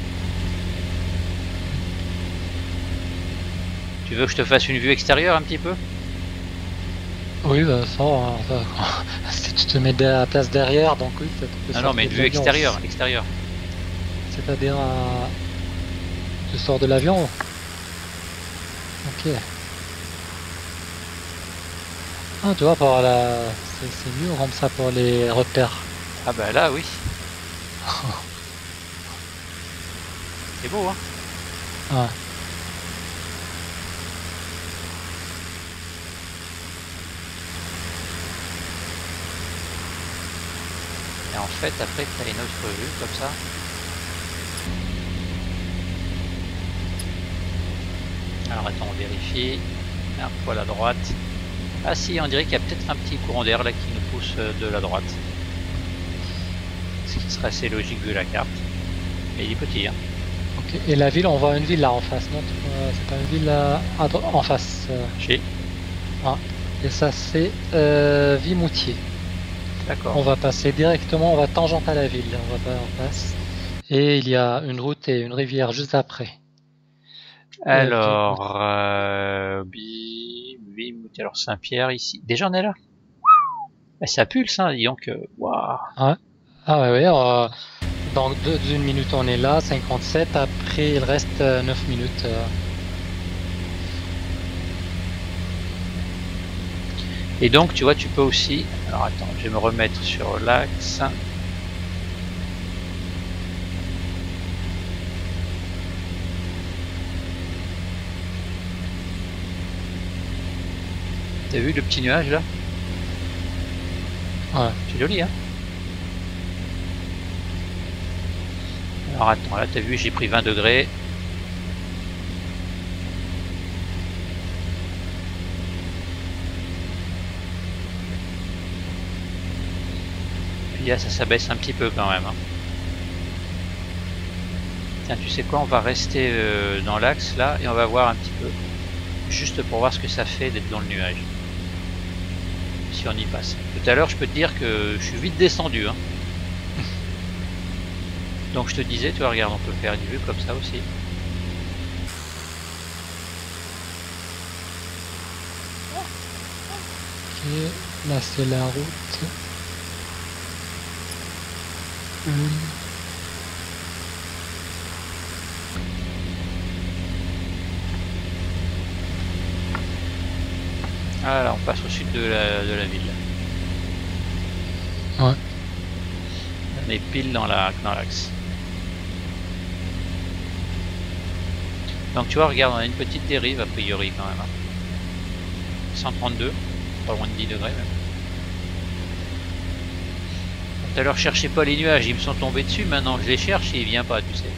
Tu veux que je te fasse une vue extérieure un petit peu? Oui, bah, ça, si tu te mets à la place derrière, donc oui, ça peut Non, non, mais une vue extérieure, extérieure. C'est-à-dire, tu sors de l'avion. Ok. Ah, tu vois, pour la... c'est mieux comme ça pour les repères. Ah bah là, oui. C'est beau, hein. Ouais. Et en fait, après, tu as une autre vue comme ça. Alors attends, on vérifie. Un poil à droite. Ah si, on dirait qu'il y a peut-être un petit courant d'air là qui nous pousse de la droite. Ce qui serait assez logique vu la carte. Mais il est petit, hein. Ok. Et la ville, on voit une ville là en face, non? C'est pas une ville là en face. Chez. Ah. Et ça, c'est Vimoutier. D'accord. On va passer directement, on va tangente à la ville, on va pas en face. Et il y a une route et une rivière juste après. Alors, alors Saint-Pierre ici. Déjà on est là. Ça pulse, hein, dis donc. Waouh. Ah, ah ouais, ouais. Dans une minute on est là, 57. Après il reste 9 minutes. Et donc tu vois, tu peux aussi. Alors attends, je vais me remettre sur l'axe. T'as vu le petit nuage là? Ouais. C'est joli, hein. Alors attends, là t'as vu, j'ai pris 20 degrés. Puis là ça s'abaisse un petit peu quand même, hein. Tiens, tu sais quoi, on va rester dans l'axe là et on va voir un petit peu. Juste pour voir ce que ça fait d'être dans le nuage. Si on y passe. Tout à l'heure, je peux te dire que je suis vite descendu, hein. Donc je te disais, tu vois, regarde, on peut faire une vue comme ça aussi. Ok, là c'est la route. Ah là, on passe au sud de la ville. Ouais. On est pile dans l'axe. Donc tu vois, regarde, on a une petite dérive a priori quand même. 132, pas loin de 10 degrés même. Tout à l'heure, cherchez pas les nuages, ils me sont tombés dessus, maintenant je les cherche et il vient pas, tu sais.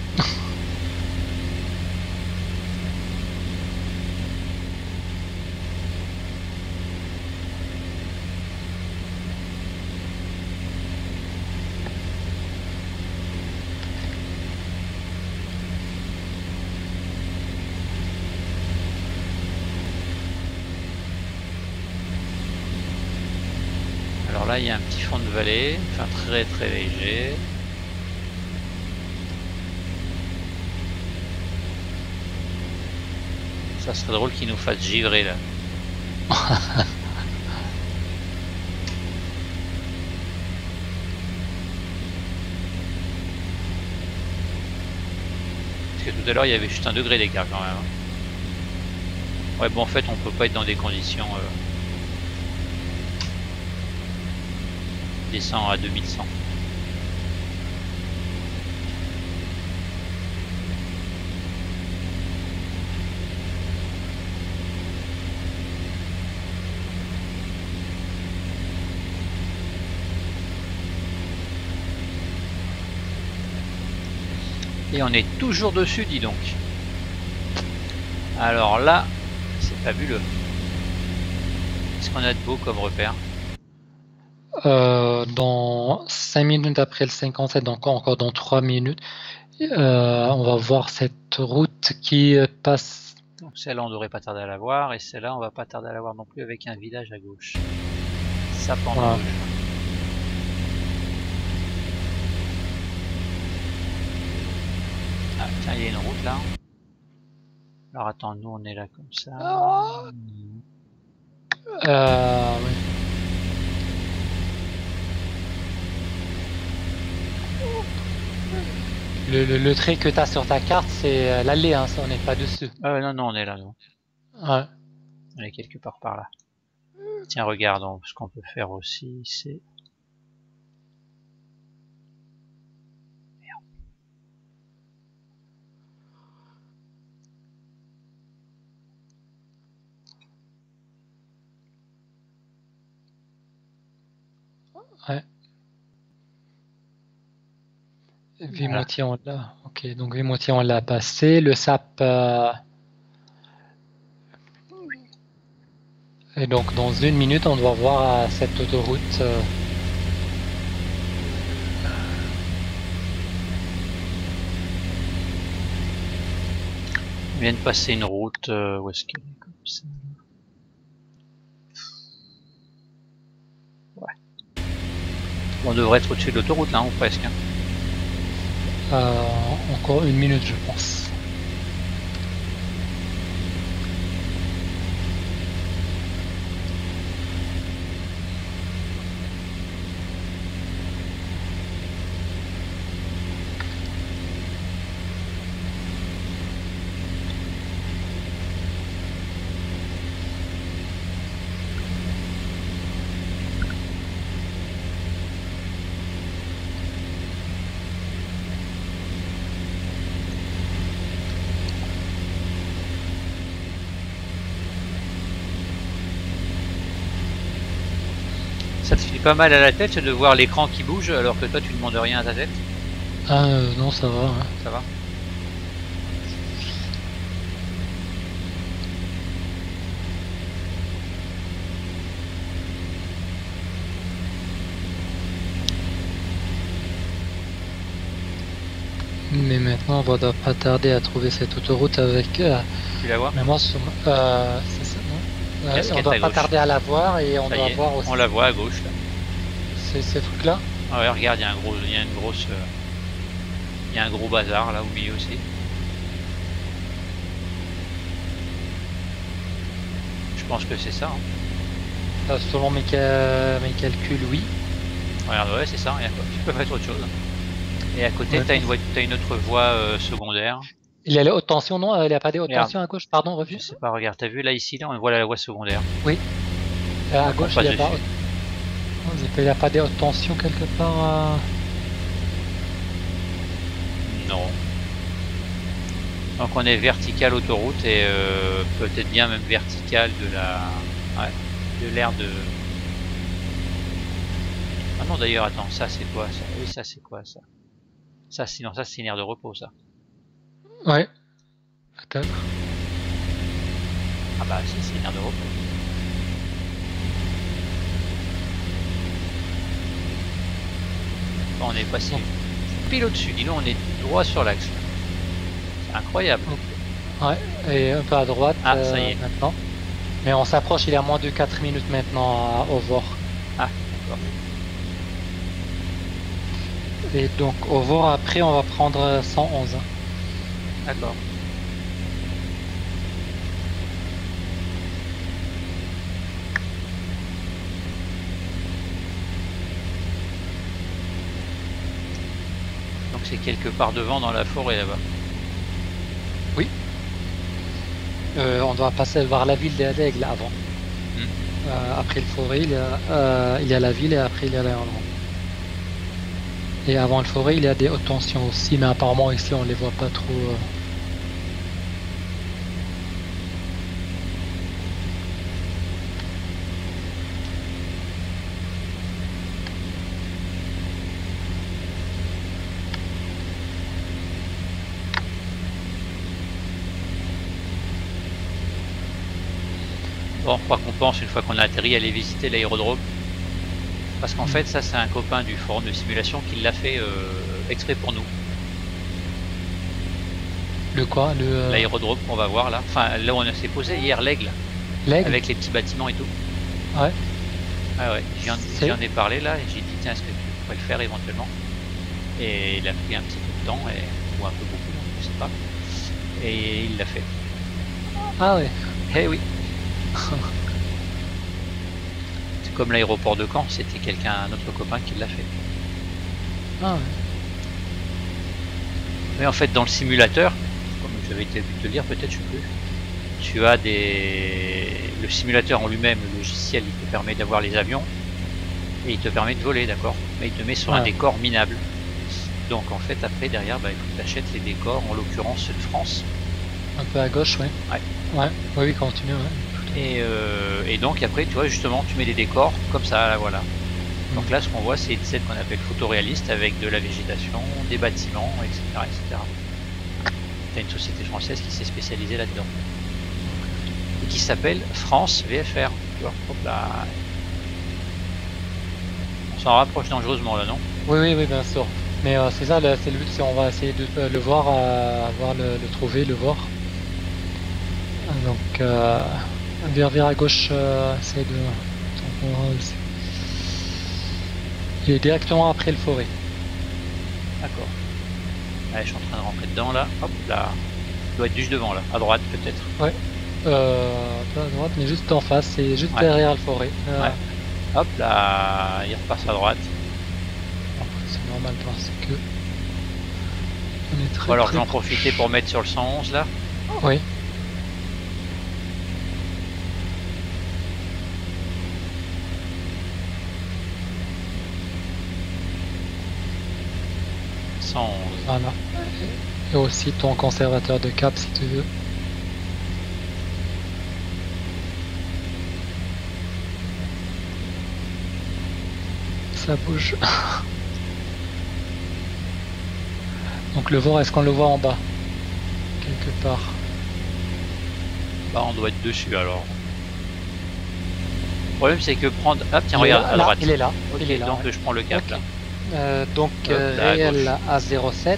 Alors là, il y a un petit fond de vallée, enfin très très léger. Ça serait drôle qu'il nous fasse givrer là. Parce que tout à l'heure, il y avait juste 1 degré d'écart quand même. Ouais, bon, en fait, on peut pas être dans des conditions. Descend à 2100. Et on est toujours dessus, dis donc. Alors là, c'est fabuleux. Qu'est-ce qu'on a de beau comme repère? Dans 5 minutes après le 57, donc encore dans 3 minutes, on va voir cette route qui passe. Donc celle-là, on devrait pas tarder à la voir, et celle-là, on va pas tarder à la voir non plus avec un village à gauche. Ça pend rouge. Ah, tiens, il y a une route là. Alors attends, nous on est là comme ça. Oui. Le trait que tu as sur ta carte, c'est l'allée, hein, ça, on n'est pas dessus. Non, non, on est là, non. Ouais. On est quelque part par là. Tiens, regardons, ce qu'on peut faire aussi, c'est... Ouais. Vimoutier, on l'a. Ok, donc Vimoutier, on l'a passé. Le sap. Et donc, dans 1 minute, on doit voir cette autoroute. On vient de passer une route, où est-ce qu'elle est comme ça? Ouais. On devrait être au-dessus de l'autoroute là, ou presque. Encore 1 minute, je pense. Ça te fait pas mal à la tête de voir l'écran qui bouge alors que toi tu ne demandes rien à ta tête? Non, ça va. Hein. Ça va? Mais maintenant, on va pas tarder à trouver cette autoroute avec. Tu la vois? Mais moi, c'est ça, non? On doit pas tarder à la voir et on doit voir aussi. On la voit à gauche là. C'est ces trucs-là? Ah ouais, regarde, il y a un gros bazar là au milieu aussi. Je pense que c'est ça. Hein. Selon mes calculs, oui. Regarde, ouais, c'est ça. Tu peux faire autre chose. Et à côté, ouais, t'as une autre voie secondaire. Il y a les hautes tensions, non? Il n'y a pas des hautes tensions à gauche, pardon, refus? Je sais pas, regarde, t'as vu là, ici, là, on voit la voie secondaire. Oui. À gauche, il n'y a pas des hautes tensions quelque part. Non. Donc on est vertical autoroute et peut-être bien même vertical de la... Ouais, de l'aire de... Ah non d'ailleurs, attends, ça c'est quoi ça? Oui, ça c'est quoi ça? Ça sinon ça c'est une aire de repos ça. Ouais, peut-être. Ah bah si, c'est une aire de repos. Bon, on est passé pile au-dessus, dis-nous, on est droit sur l'axe. C'est incroyable. Ouais, et un peu à droite ça y est. maintenant. Mais on s'approche, il est à moins de 4 minutes maintenant au Vor. Ah, d'accord. Et donc au Vor, après, on va prendre 111. D'accord. Donc c'est quelque part devant dans la forêt là-bas. Oui. On doit passer voir la ville d'Aigle avant. Après le forêt, il y a la ville et après il y a l'aérodrome. Et avant le forêt, il y a des hautes tensions aussi, mais apparemment ici on les voit pas trop. Bon, quoi qu'on pense, une fois qu'on a atterri, aller visiter l'aérodrome. Parce qu'en fait, ça c'est un copain du forum de simulation qui l'a fait exprès pour nous. Le quoi? L'aérodrome qu'on va voir là. Enfin, là où on s'est posé hier, l'Aigle. L'Aigle. Avec les petits bâtiments et tout. Ouais. Ah ouais, j'en ai parlé là et j'ai dit tiens, est-ce que tu pourrais le faire éventuellement? Et il a pris un petit peu de temps, ou un peu beaucoup, je sais pas. Et il l'a fait. Ah ouais. Eh oui. C'est comme l'aéroport de Caen, c'était un autre copain qui l'a fait. Ah ouais. Mais en fait, dans le simulateur, comme j'avais été habitué de le dire, peut-être je sais plus. Tu as le simulateur en lui-même, le logiciel, il te permet d'avoir les avions et il te permet de voler, d'accord. Mais il te met sur un décor minable. Donc en fait, après derrière, il faut que tu achètes les décors, en l'occurrence ceux de France. Un peu à gauche, ouais. Ouais. Oui, continue. Ouais. Et donc après, tu vois, justement, tu mets des décors comme ça, là, voilà. Donc là, ce qu'on voit, c'est une scène qu'on appelle photoréaliste avec de la végétation, des bâtiments, etc., etc. T'as une société française qui s'est spécialisée là-dedans et qui s'appelle France VFR. Tu vois, hop là. On s'en rapproche dangereusement là, non? Oui, bien sûr. Mais c'est ça, c'est le but, c'est on va essayer de le voir, le trouver, le voir. Donc, vers à gauche, essaye de... Il est directement après le forêt. D'accord. Allez, je suis en train de rentrer dedans là. Hop là. Il doit être juste devant là, à droite peut-être. Ouais. Pas à droite, mais juste en face, c'est juste derrière le forêt. Ouais. Hop là, il repasse à droite. C'est normal parce que... On est très, bon, alors j'en profiter pour mettre sur le 111 là. Oui. Voilà. Et aussi ton conservateur de cap si tu veux. Ça bouge. Donc le Vor, est-ce qu'on le voit en bas? Quelque part. Bah on doit être dessus alors. Le problème c'est que prendre... Ah tiens, regarde, à droite. Il est là. Okay, il est là. Donc je prends le cap là. Donc réel à 0,7.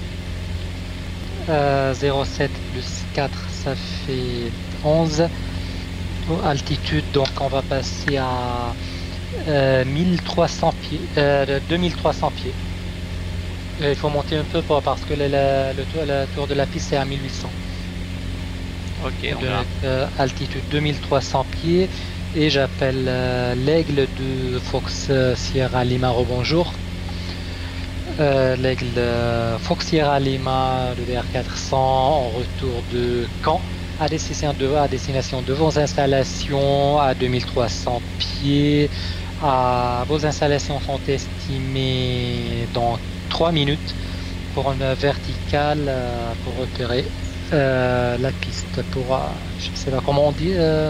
0,7 plus 4 ça fait 11. Altitude, donc on va passer à 1300 pieds, 2300 pieds. Il faut monter un peu parce que le tour de la piste est à 1800. Ok, on a... altitude 2300 pieds. Et j'appelle l'aigle de Fox Sierra Lima, rebonjour. L'aigle Fox Sierra Lima, le DR400, en retour de Caen, à destination de vos installations à 2300 pieds. Vos installations sont estimées dans 3 minutes pour une verticale pour repérer la piste pour je sais pas comment on dit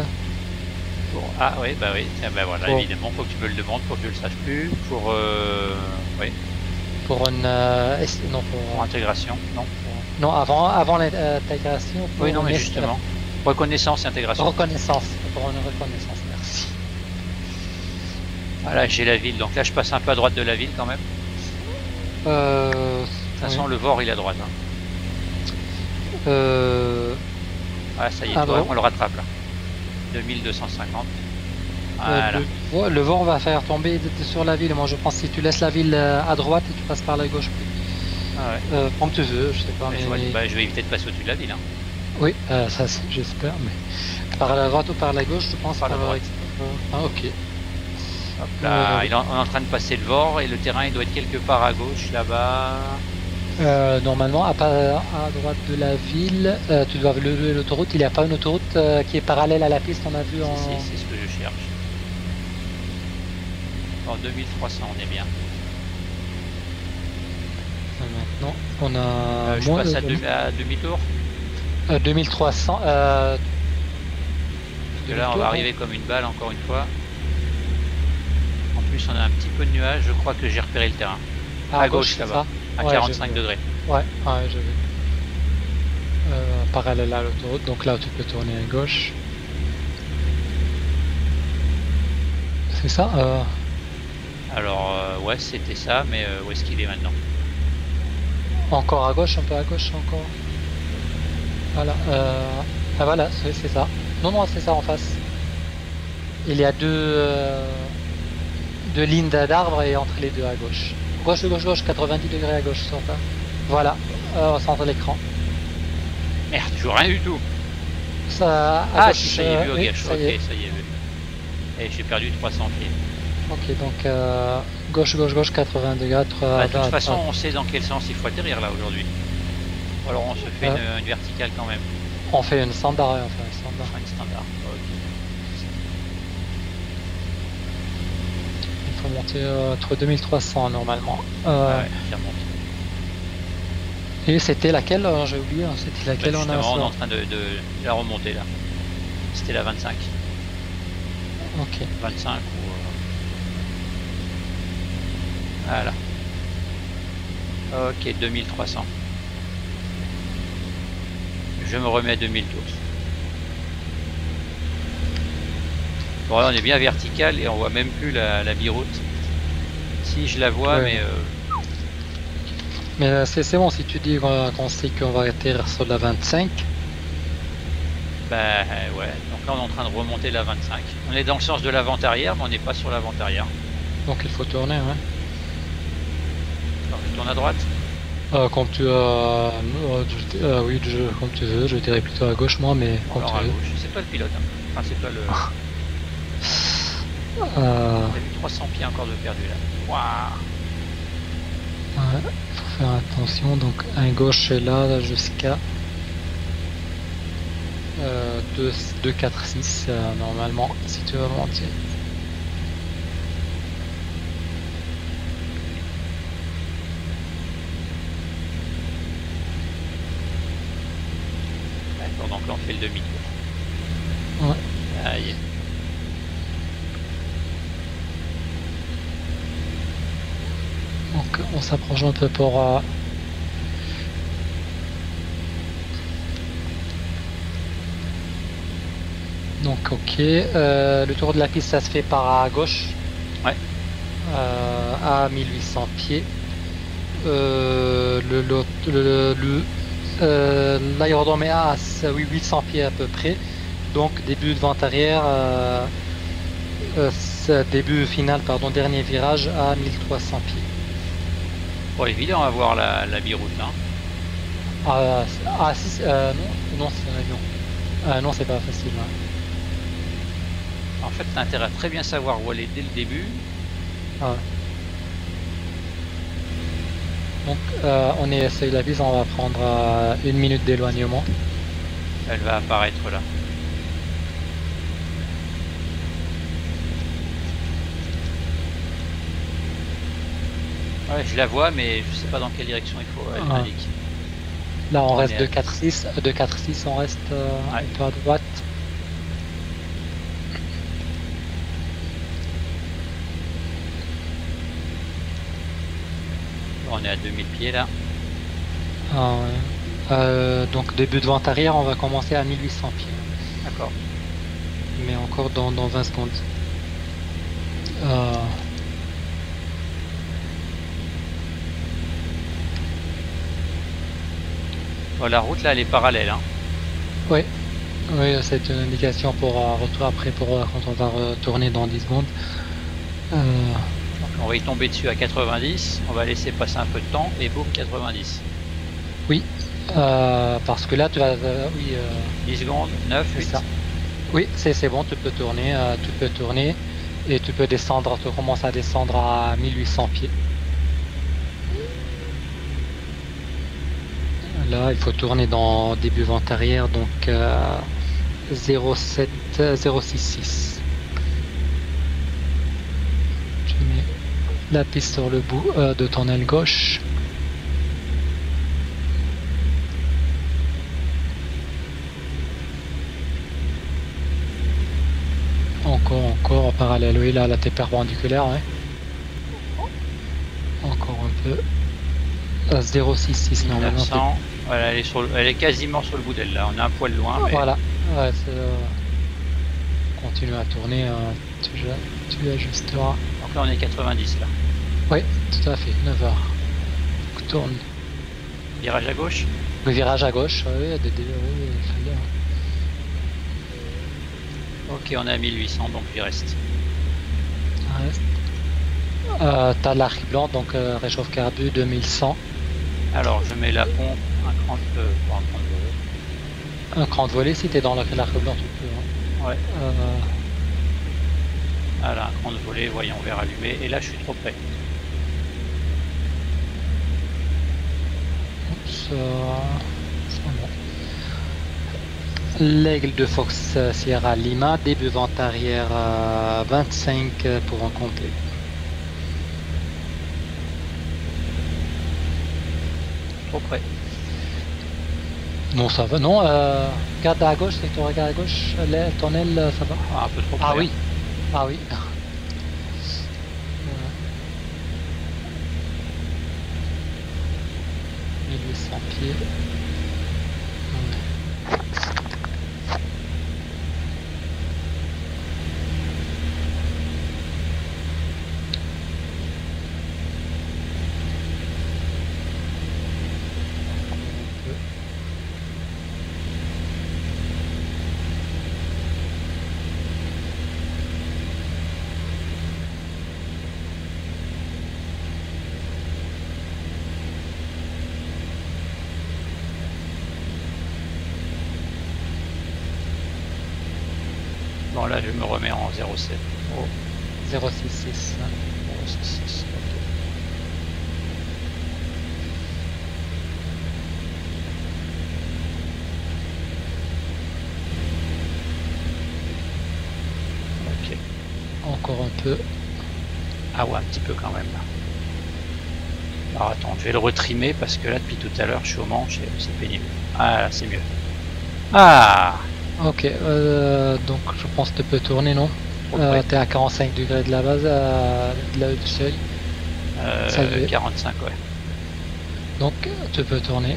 ah oui bah oui tiens, bah voilà pour, évidemment faut que tu me le demandes pour que je le sache plus pour oui pour une non pour intégration non non avant l'intégration oui non mais justement reconnaissance et intégration reconnaissance pour une reconnaissance merci. Voilà j'ai la ville donc là je passe un peu à droite de la ville quand même. De toute façon, le VOR il est à droite. Hein. Ah, ça y est, on le rattrape là. 2250. Voilà. Le vent va faire tomber sur la ville. Moi je pense que si tu laisses la ville à droite et tu passes par la gauche. Ah ouais. Comme tu veux, je sais pas. Mais je vais éviter de passer au-dessus de la ville. Hein. Oui, ça j'espère. Mais par la droite ou par la gauche, je pense. Par la droite. Ah ok. Hop là, on est en train de passer le VOR et le terrain il doit être quelque part à gauche là-bas. Normalement, à droite de la ville, tu dois lever l'autoroute. Il n'y a pas une autoroute qui est parallèle à la piste, on a vu en... Si, c'est ce que je cherche. En 2300, on est bien. Maintenant, on a... je passe à demi-tour 2300. Parce que là, on va arriver comme une balle, encore une fois. En plus, on a un petit peu de nuages. Je crois que j'ai repéré le terrain. À gauche, là-bas. À 45 degrés. Ouais, je vais. Parallèle à l'autoroute, donc là tu peux tourner à gauche. C'est ça Alors, ouais, c'était ça, mais où est-ce qu'il est maintenant? Encore à gauche, un peu à gauche, encore. Voilà, ah voilà, c'est ça. Non, c'est ça en face. Il y a deux lignes d'arbres et entre les deux à gauche. Gauche, 90 degrés à gauche, sur ça. Voilà, au centre de l'écran. Merde, je vois rien du tout. Ça, gauche, si, ça y est vu, oui, ok, ça y est vu. Et j'ai perdu 300 pieds. Ok, donc gauche, 80 degrés. De toute façon, on sait dans quel sens il faut atterrir là aujourd'hui. Ou alors on se fait une verticale quand même. On fait une standard, Une standard. Okay. Il faut monter entre 2300 normalement. Ouais, qui remonte. Et c'était laquelle j'ai oublié, c'était laquelle on est en train de la remonter là. C'était la 25. Ok. 25 ou... Voilà. Ok, 2300. Je me remets à 2000 tours. Bon là on est bien vertical et on voit même plus la biroute. Si je la vois, ouais. Mais c'est bon si tu dis qu'on sait qu'on va atterrir sur la 25. Bah ouais, donc là on est en train de remonter la 25. On est dans le sens de l'avant-arrière, mais on n'est pas sur l'avant-arrière. Donc il faut tourner, ouais. Alors je tourne à droite. Comme tu oui, comme tu veux, je dirais plutôt à gauche moi, mais comme tu veux. Gauche, c'est pas le pilote, hein. Enfin c'est pas le... On a eu 300 pieds encore de perdu là. Waouh. Ouais, faut faire attention, donc un gauche est là jusqu'à 2, 4, 6 normalement, si tu veux monter. D'accord, donc là on fait le demi-tour. Ouais. Aïe. Donc on s'approche un peu pour... Donc ok, le tour de la piste ça se fait par à gauche. Ouais. À 1800 pieds. L'aérodrome est à 800 pieds à peu près. Donc début de vente arrière, début final, pardon, dernier virage à 1300 pieds. Bon, évident à voir la biroute là. Non, c'est pas facile. Hein. En fait, t'as intérêt à très bien savoir où aller dès le début. Ah. Donc, on est sur la bise, on va prendre 1 minute d'éloignement. Elle va apparaître là. Ouais, je la vois, mais je sais pas dans quelle direction il faut. Elle m'indique. Là, on reste de 4-6. De 4-6, on reste un peu à droite. On est à 2000 pieds là. Ah, ouais. Donc début de vente arrière, on va commencer à 1800 pieds. D'accord. Mais encore dans 20 secondes. Bon, la route là, elle est parallèle. Hein. Oui, c'est une indication pour retour après pour quand on va retourner dans 10 secondes. Donc on va y tomber dessus à 90, on va laisser passer un peu de temps et boum 90. Oui, parce que là tu vas... 10 secondes, 9, 8. Ça. Oui, c'est bon, tu peux tourner et tu peux descendre, tu commences à descendre à 1800 pieds. Là, il faut tourner dans début vente arrière, donc 066. Tu mets la piste sur le bout de ton aile gauche. Encore en parallèle, oui, là t'es perpendiculaire, ouais. Encore un peu. 066 normalement. Voilà, elle est quasiment sur le bout d'elle là, on est un poil loin. Mais... Voilà, ouais, continue à tourner, tu ajusteras. Donc là on est 90 là. Oui, tout à fait, 9h. Tourne. Virage à gauche. Le virage à gauche, oui, oui, bien. Ok, on est à 1800, donc il reste. T'as l'arc blanc, donc réchauffe carbu 2100. Alors je mets la pompe, un cran de volée. Un cran de volée, si t'es dans l'arc blanc, tu peux. Hein. Ouais. Voilà, un cran de volée, voyons, vert allumé. Et là je suis trop près. Oups, bon. L'aigle de Fox Sierra Lima, début vente arrière 25 pour un complet. Trop près. Non, ça va, non. Regarde à gauche, c'est que tu regardes à gauche, ton aile, ça va. Ah, un peu trop près. Ah oui. Ah oui. 1800 pieds. Bon là je me remets en 07. Oh. 066. 066, ok. Ok. Encore un peu. Ah ouais, un petit peu quand même. Alors attends, je vais le retrimer parce que là depuis tout à l'heure je suis au manche et c'est pénible. Ah là c'est mieux. Ah. Ok, donc je pense que tu peux tourner, non? T'es à 45 degrés de la base, du seuil. 45, ouais. Donc tu peux tourner.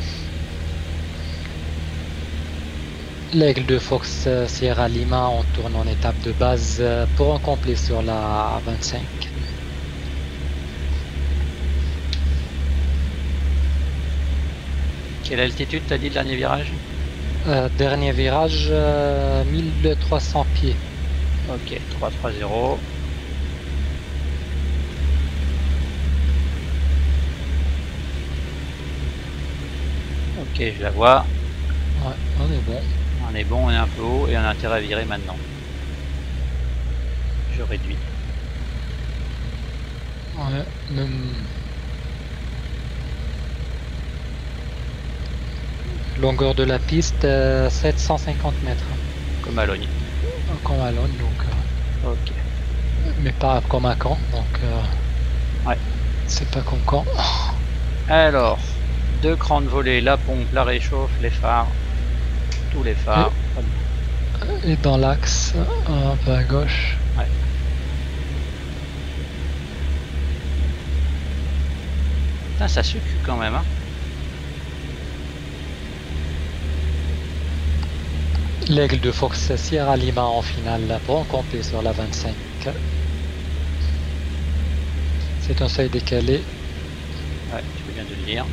L'aigle de Fox Sierra Lima, on tourne en étape de base pour un complet sur la 25. Quelle altitude t'as dit le dernier virage? Dernier virage, 1300 pieds. Ok, 330. Ok, je la vois. Ouais, on est bon. On est bon, on est un peu haut et on a intérêt à virer maintenant. Je réduis. Ouais, même... Longueur de la piste, 750 mètres. Comme à Logne. Comme à Logne, donc... Ok. Mais pas comme à Caen, donc... Ouais. C'est pas con quand. Alors, 2 crans de volée, la pompe, la réchauffe, les phares, tous les phares. Et dans l'axe, un peu à gauche. Ouais. Putain, ça sucre quand même, hein. L'aigle de Fox Sierra Lima en finale pour compter sur la 25. C'est un seuil décalé. Ouais, tu peux bien de le dire.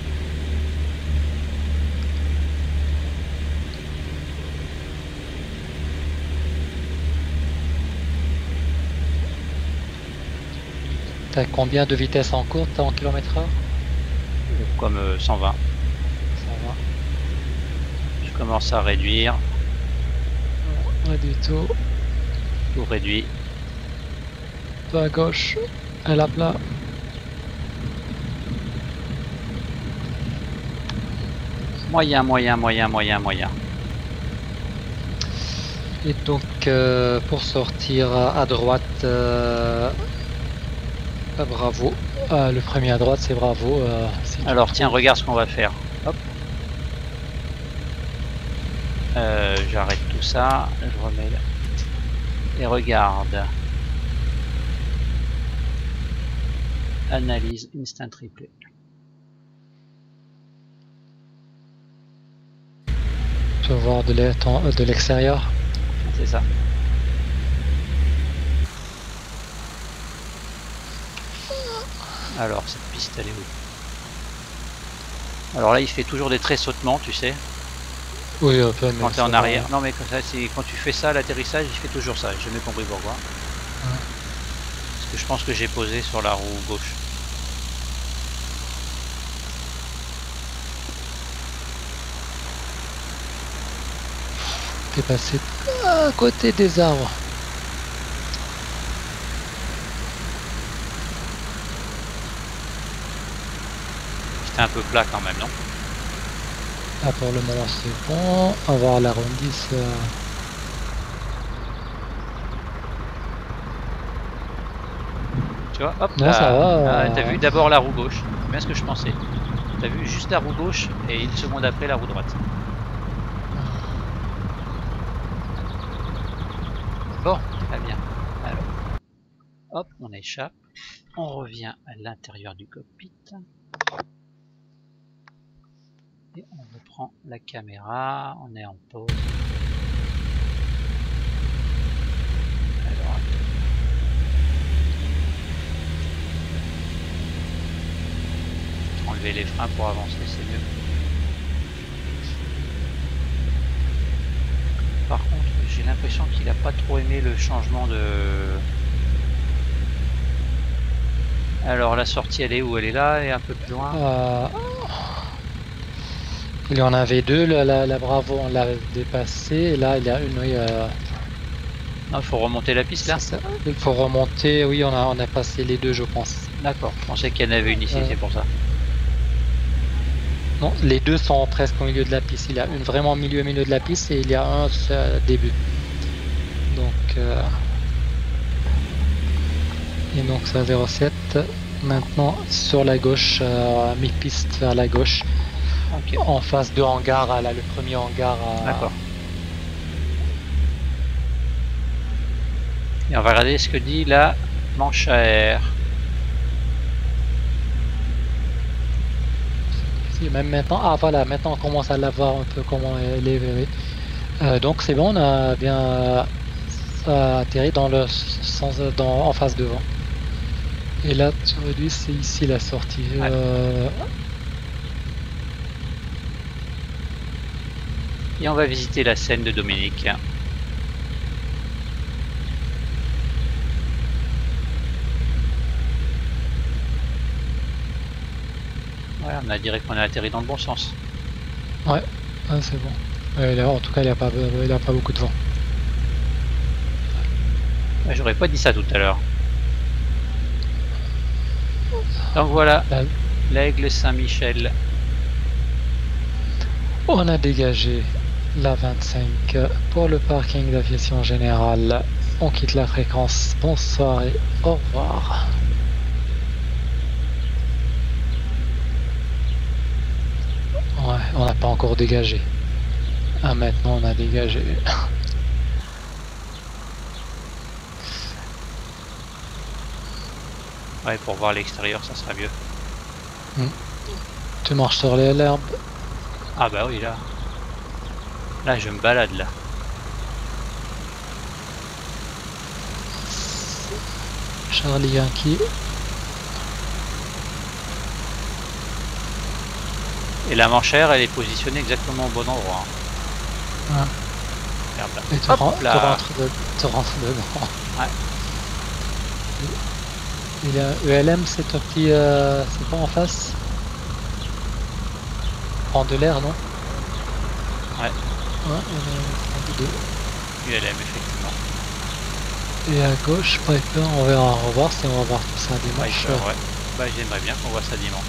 T'as combien de vitesse en courte en km/h? Comme 120. Ça va. Je commence à réduire. Pas du tout. Tout réduit. Peu à gauche. À la plat. Moyen, moyen, moyen, moyen, moyen. Et donc pour sortir à droite, bravo. Le premier à droite c'est bravo. Alors tiens, regarde ce qu'on va faire. Hop. J'arrête tout ça, je remets là. Et regarde. Analyse instant replay. Tu vas voir de l'extérieur. C'est ça. Alors cette piste elle est où? Alors là il fait toujours des tresautements, tu sais. Oui, un peu. Quand tu es en arrière. Non mais quand tu fais ça, l'atterrissage il fait toujours ça. J'ai jamais compris pourquoi. Ouais. Parce que je pense que j'ai posé sur la roue gauche. T'es passé à côté des arbres. C'était un peu plat quand même, non? Ah, pour le moment c'est bon. On va voir l'arrondi. Tu vois, hop Non, là. ça va. Ah, t'as vu d'abord la roue gauche. C'est bien ce que je pensais. T'as vu juste la roue gauche et une seconde après la roue droite. Bon, très bien. Alors, hop, on échappe. On revient à l'intérieur du cockpit. Et on reprend la caméra. On est en pause. Alors, enlever les freins pour avancer, c'est mieux. Par contre, j'ai l'impression qu'il n'a pas trop aimé le changement de... Alors la sortie elle est où? Elle est là et un peu plus loin. Il y en avait deux, la Bravo on l'a dépassé, et là il y a une, oui. Non, il faut remonter la piste là. Ça. Il faut remonter, oui on a passé les deux je pense. D'accord, je pensais qu'il y en avait une ici, c'est pour ça. Non, les deux sont presque au milieu de la piste. Il y a une vraiment au milieu de la piste et il y a un début. Donc et donc ça 0,7. Maintenant sur la gauche, mi-piste vers la gauche. Okay. En face de hangar, là le premier hangar. D'accord. Et on va regarder ce que dit la manche à air. Même maintenant, ah voilà, maintenant on commence à la voir un peu comment elle est. Donc c'est bon, on a bien atterri dans le sens, en face devant. Et là, tu réduis, c'est ici la sortie. Ouais. Et on va visiter la scène de Dominique. Voilà, on a dirait qu'on a atterri dans le bon sens. Ouais, ah, c'est bon. Là, en tout cas, il n'y a pas beaucoup de vent. Ouais, j'aurais pas dit ça tout à l'heure. Donc voilà, l'Aigle Saint-Michel. On a dégagé la 25 pour le parking d'aviation générale. On quitte la fréquence. Bonsoir et au revoir. On n'a pas encore dégagé. Ah, maintenant on a dégagé. Ouais, pour voir l'extérieur, ça sera mieux. Tu marches sur l'herbe. Ah bah oui, là. Là, je me balade, là. Charlie Yankee. Et la manchère, elle est positionnée exactement au bon endroit. Ah. Regarde là. Et tu rentres dedans. Ouais. Il y a ELM, c'est un petit... c'est pas en face? Prend de l'air, non? Ouais. Ouais, ULM, effectivement. et à gauche, Piper, on va revoir si on va voir tout ça dimanche. Piper, ouais. Bah, j'aimerais bien qu'on voit ça dimanche.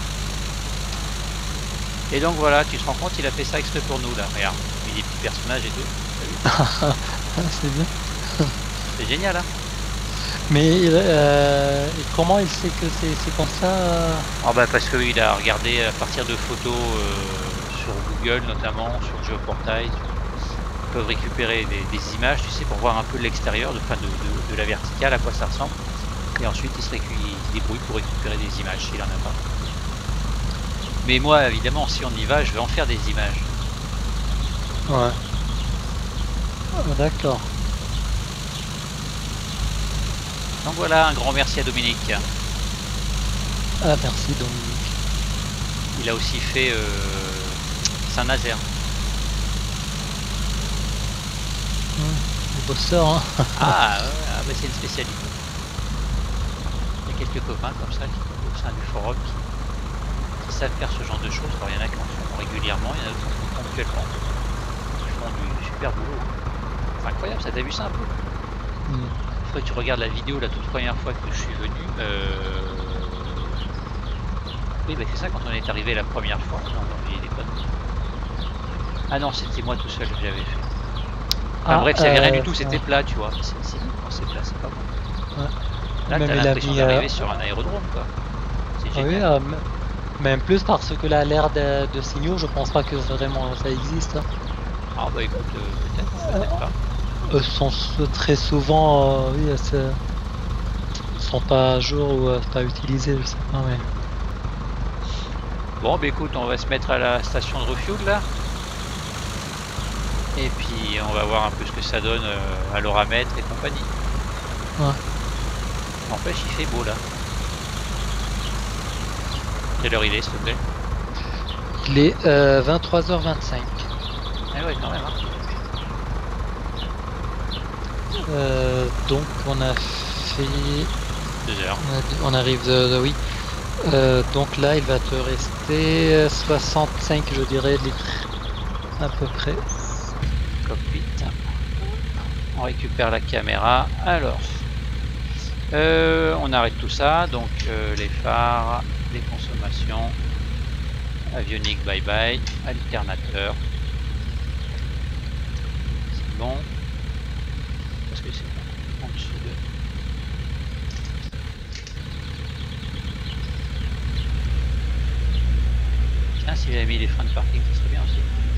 Et donc voilà, tu te rends compte, il a fait ça exprès pour nous, là. Regarde, il y a des petits personnages et tout. C'est bien. C'est génial, hein. Mais comment il sait que c'est comme ça Ah bah parce qu'il a regardé à partir de photos sur Google notamment, sur Geoportail. Ils peuvent récupérer des images, tu sais, pour voir un peu l'extérieur, de la verticale, à quoi ça ressemble. Et ensuite il se débrouille pour récupérer des images s'il en a pas. Mais moi évidemment si on y va, je vais en faire des images. Ouais. Ah, d'accord. Donc voilà, un grand merci à Dominique. Ah, merci Dominique. Il a aussi fait Saint-Nazaire. Le bosseur, hein. Ah, bah c'est une spécialité. Il y a quelques copains comme ça au sein du forum qui savent faire ce genre de choses. Alors il y en a qui en font régulièrement, il y en a d'autres qui en font ponctuellement. Ils font du super boulot. C'est incroyable, ça, t'as vu ça un peu? Après tu regardes la vidéo la toute première fois que je suis venu. Oui, bah c'est ça, quand on est arrivé la première fois. Non, il est pas. Ah non, c'était moi tout seul que j'avais fait. Enfin, bref, il n'y avait rien du tout, c'était plat, tu vois. C'est nul quand c'est plat, c'est pas bon. Ouais. Là, Même t'as l'impression d'arriver sur un aérodrome, quoi. C'est génial. Oui, même plus parce que là, l'air de signaux, je pense pas que vraiment ça existe. Ah bah écoute, peut-être pas. Sont très souvent, oui, sont pas à jour ou pas utilisés, je sais pas, mais... Bon, bah écoute, on va se mettre à la station de refuel, là. Et puis, on va voir un peu ce que ça donne à l'oramètre et compagnie. Ouais. N'empêche, il fait beau, là. Quelle heure il est, s'il te plaît? Il est 23h25. Ah ouais, quand même, hein. Donc on a fait 2 heures. on arrive de oui. Donc là il va te rester 65 je dirais litres à peu près. Cockpit. On récupère la caméra. Alors on arrête tout ça, donc les phares, les consommations, avionique bye bye, alternateur. C'est bon. Parce que c'est en dessous de... Tiens, si j'avais mis les freins de parking, ça serait bien aussi.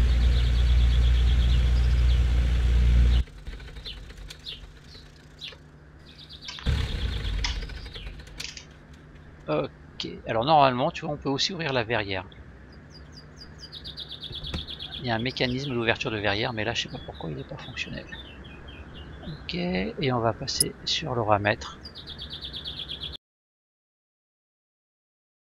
Ok, alors normalement, tu vois, on peut aussi ouvrir la verrière. Il y a un mécanisme d'ouverture de verrière, mais là, je sais pas pourquoi il n'est pas fonctionnel. Ok, et on va passer sur l'oramètre.